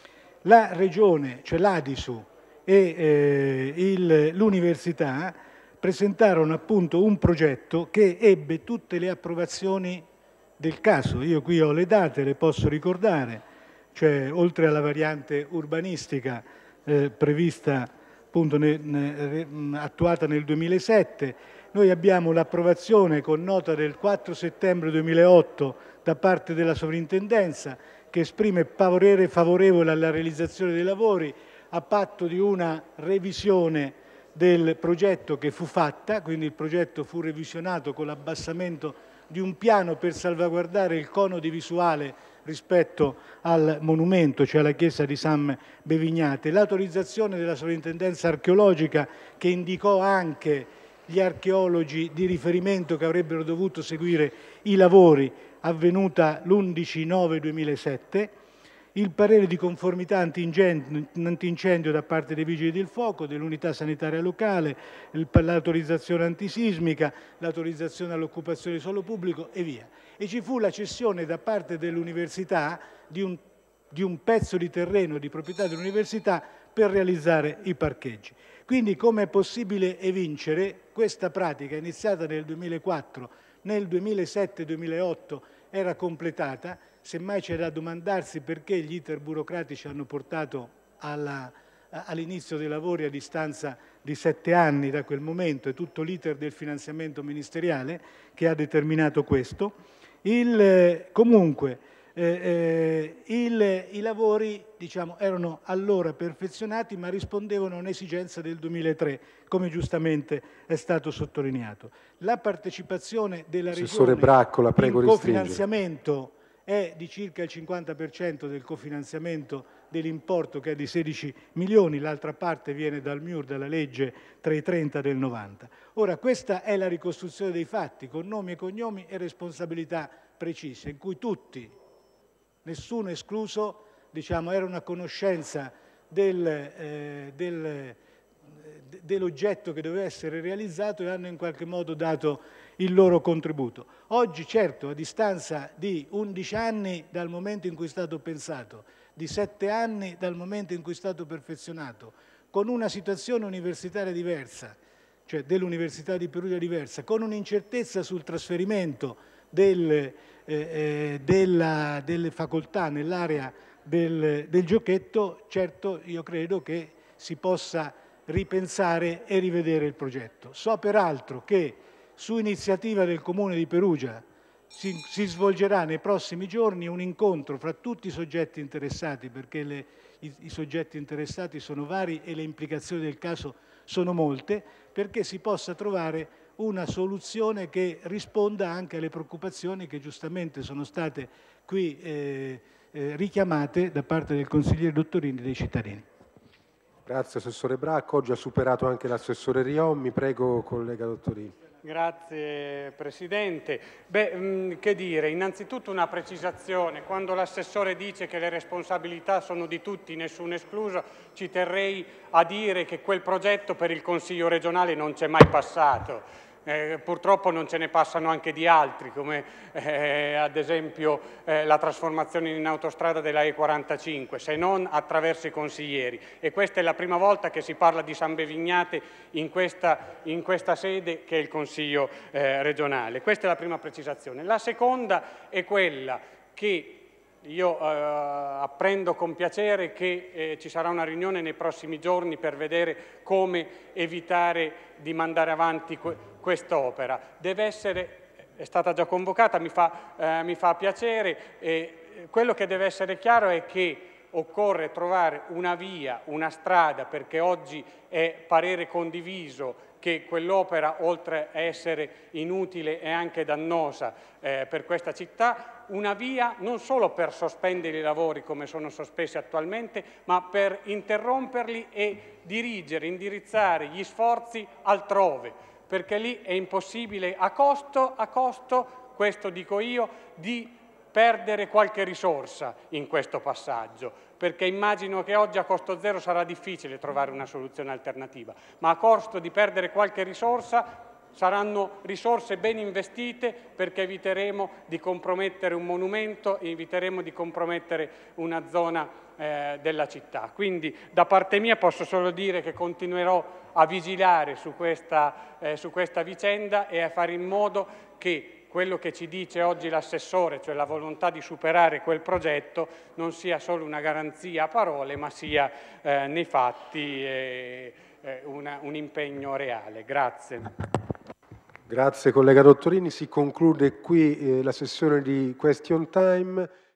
C: la Regione, cioè l'Adisu e eh, l'università presentarono appunto un progetto che ebbe tutte le approvazioni del caso. Io qui ho le date, le posso ricordare, cioè oltre alla variante urbanistica eh, prevista appunto ne, ne, attuata nel duemilasette, noi abbiamo l'approvazione con nota del quattro settembre duemilaotto da parte della sovrintendenza che esprime parere favorevole alla realizzazione dei lavori a patto di una revisione del progetto che fu fatta, quindi il progetto fu revisionato con l'abbassamento di un piano per salvaguardare il cono di visuale rispetto al monumento, cioè alla chiesa di San Bevignate, l'autorizzazione della sovrintendenza archeologica che indicò anche gli archeologi di riferimento che avrebbero dovuto seguire i lavori, avvenuta l'undici nove duemilasette, il parere di conformità antincendio da parte dei Vigili del Fuoco, dell'unità sanitaria locale, l'autorizzazione antisismica, l'autorizzazione all'occupazione di suolo pubblico e via. E ci fu la cessione da parte dell'università di un, di un pezzo di terreno di proprietà dell'università per realizzare i parcheggi. Quindi come è possibile evincere, questa pratica iniziata nel duemilaquattro, nel duemilasette duemilaotto era completata, semmai c'è da domandarsi perché gli iter burocratici hanno portato all'inizio dei lavori a distanza di sette anni da quel momento e tutto l'iter del finanziamento ministeriale che ha determinato questo. Il, comunque eh, eh, il, i lavori diciamo, erano allora perfezionati ma rispondevano a un'esigenza del duemilatré, come giustamente è stato sottolineato. La partecipazione della Regione
F: Braccola, prego,
C: in cofinanziamento è di circa il cinquanta per cento del cofinanziamento dell'importo che è di sedici milioni, l'altra parte viene dal M I U R, dalla legge trecentotrenta del novanta. Ora, questa è la ricostruzione dei fatti, con nomi e cognomi e responsabilità precise, in cui tutti, nessuno escluso, diciamo, erano a conoscenza del, eh, del, dell'oggetto che doveva essere realizzato e hanno in qualche modo dato il loro contributo. Oggi, certo, a distanza di undici anni dal momento in cui è stato pensato, di sette anni dal momento in cui è stato perfezionato, con una situazione universitaria diversa, cioè dell'Università di Perugia diversa, con un'incertezza sul trasferimento del, eh, eh, della, delle facoltà nell'area del, del giochetto, certo io credo che si possa ripensare e rivedere il progetto. So peraltro che su iniziativa del Comune di Perugia si, si svolgerà nei prossimi giorni un incontro fra tutti i soggetti interessati, perché le, i, i soggetti interessati sono vari e le implicazioni del caso sono molte, perché si possa trovare una soluzione che risponda anche alle preoccupazioni che giustamente sono state qui eh, eh, richiamate da parte del consigliere Dottorini e dei cittadini.
F: Grazie Assessore Bracco, oggi ha superato anche l'Assessore Riommi, prego collega Dottorini.
P: Grazie Presidente. Beh, mh, che dire, innanzitutto una precisazione, quando l'assessore dice che le responsabilità sono di tutti, nessuno escluso, ci terrei a dire che quel progetto per il Consiglio regionale non c'è mai passato. Eh, purtroppo non ce ne passano anche di altri, come eh, ad esempio eh, la trasformazione in autostrada della E quarantacinque, se non attraverso i consiglieri. E questa è la prima volta che si parla di San Bevignate in questa, in questa sede che è il Consiglio eh, regionale. Questa è la prima precisazione. La seconda è quella che io eh, apprendo con piacere che eh, ci sarà una riunione nei prossimi giorni per vedere come evitare di mandare avanti que quest'opera. Deve essere, è stata già convocata, mi fa, eh, mi fa piacere, e quello che deve essere chiaro è che occorre trovare una via, una strada, perché oggi è parere condiviso che quell'opera, oltre a essere inutile, è anche dannosa eh, per questa città, una via non solo per sospendere i lavori come sono sospesi attualmente, ma per interromperli e dirigere, indirizzare gli sforzi altrove, perché lì è impossibile a costo, a costo, questo dico io, di perdere qualche risorsa in questo passaggio, perché immagino che oggi a costo zero sarà difficile trovare una soluzione alternativa, ma a costo di perdere qualche risorsa saranno risorse ben investite, perché eviteremo di compromettere un monumento e eviteremo di compromettere una zona eh, della città. Quindi da parte mia posso solo dire che continuerò a vigilare su questa, eh, su questa vicenda e a fare in modo che quello che ci dice oggi l'assessore, cioè la volontà di superare quel progetto, non sia solo una garanzia a parole, ma sia eh, nei fatti eh, eh, una, un impegno reale. Grazie.
F: Grazie collega Dottorini, si conclude qui eh, la sessione di Question Time.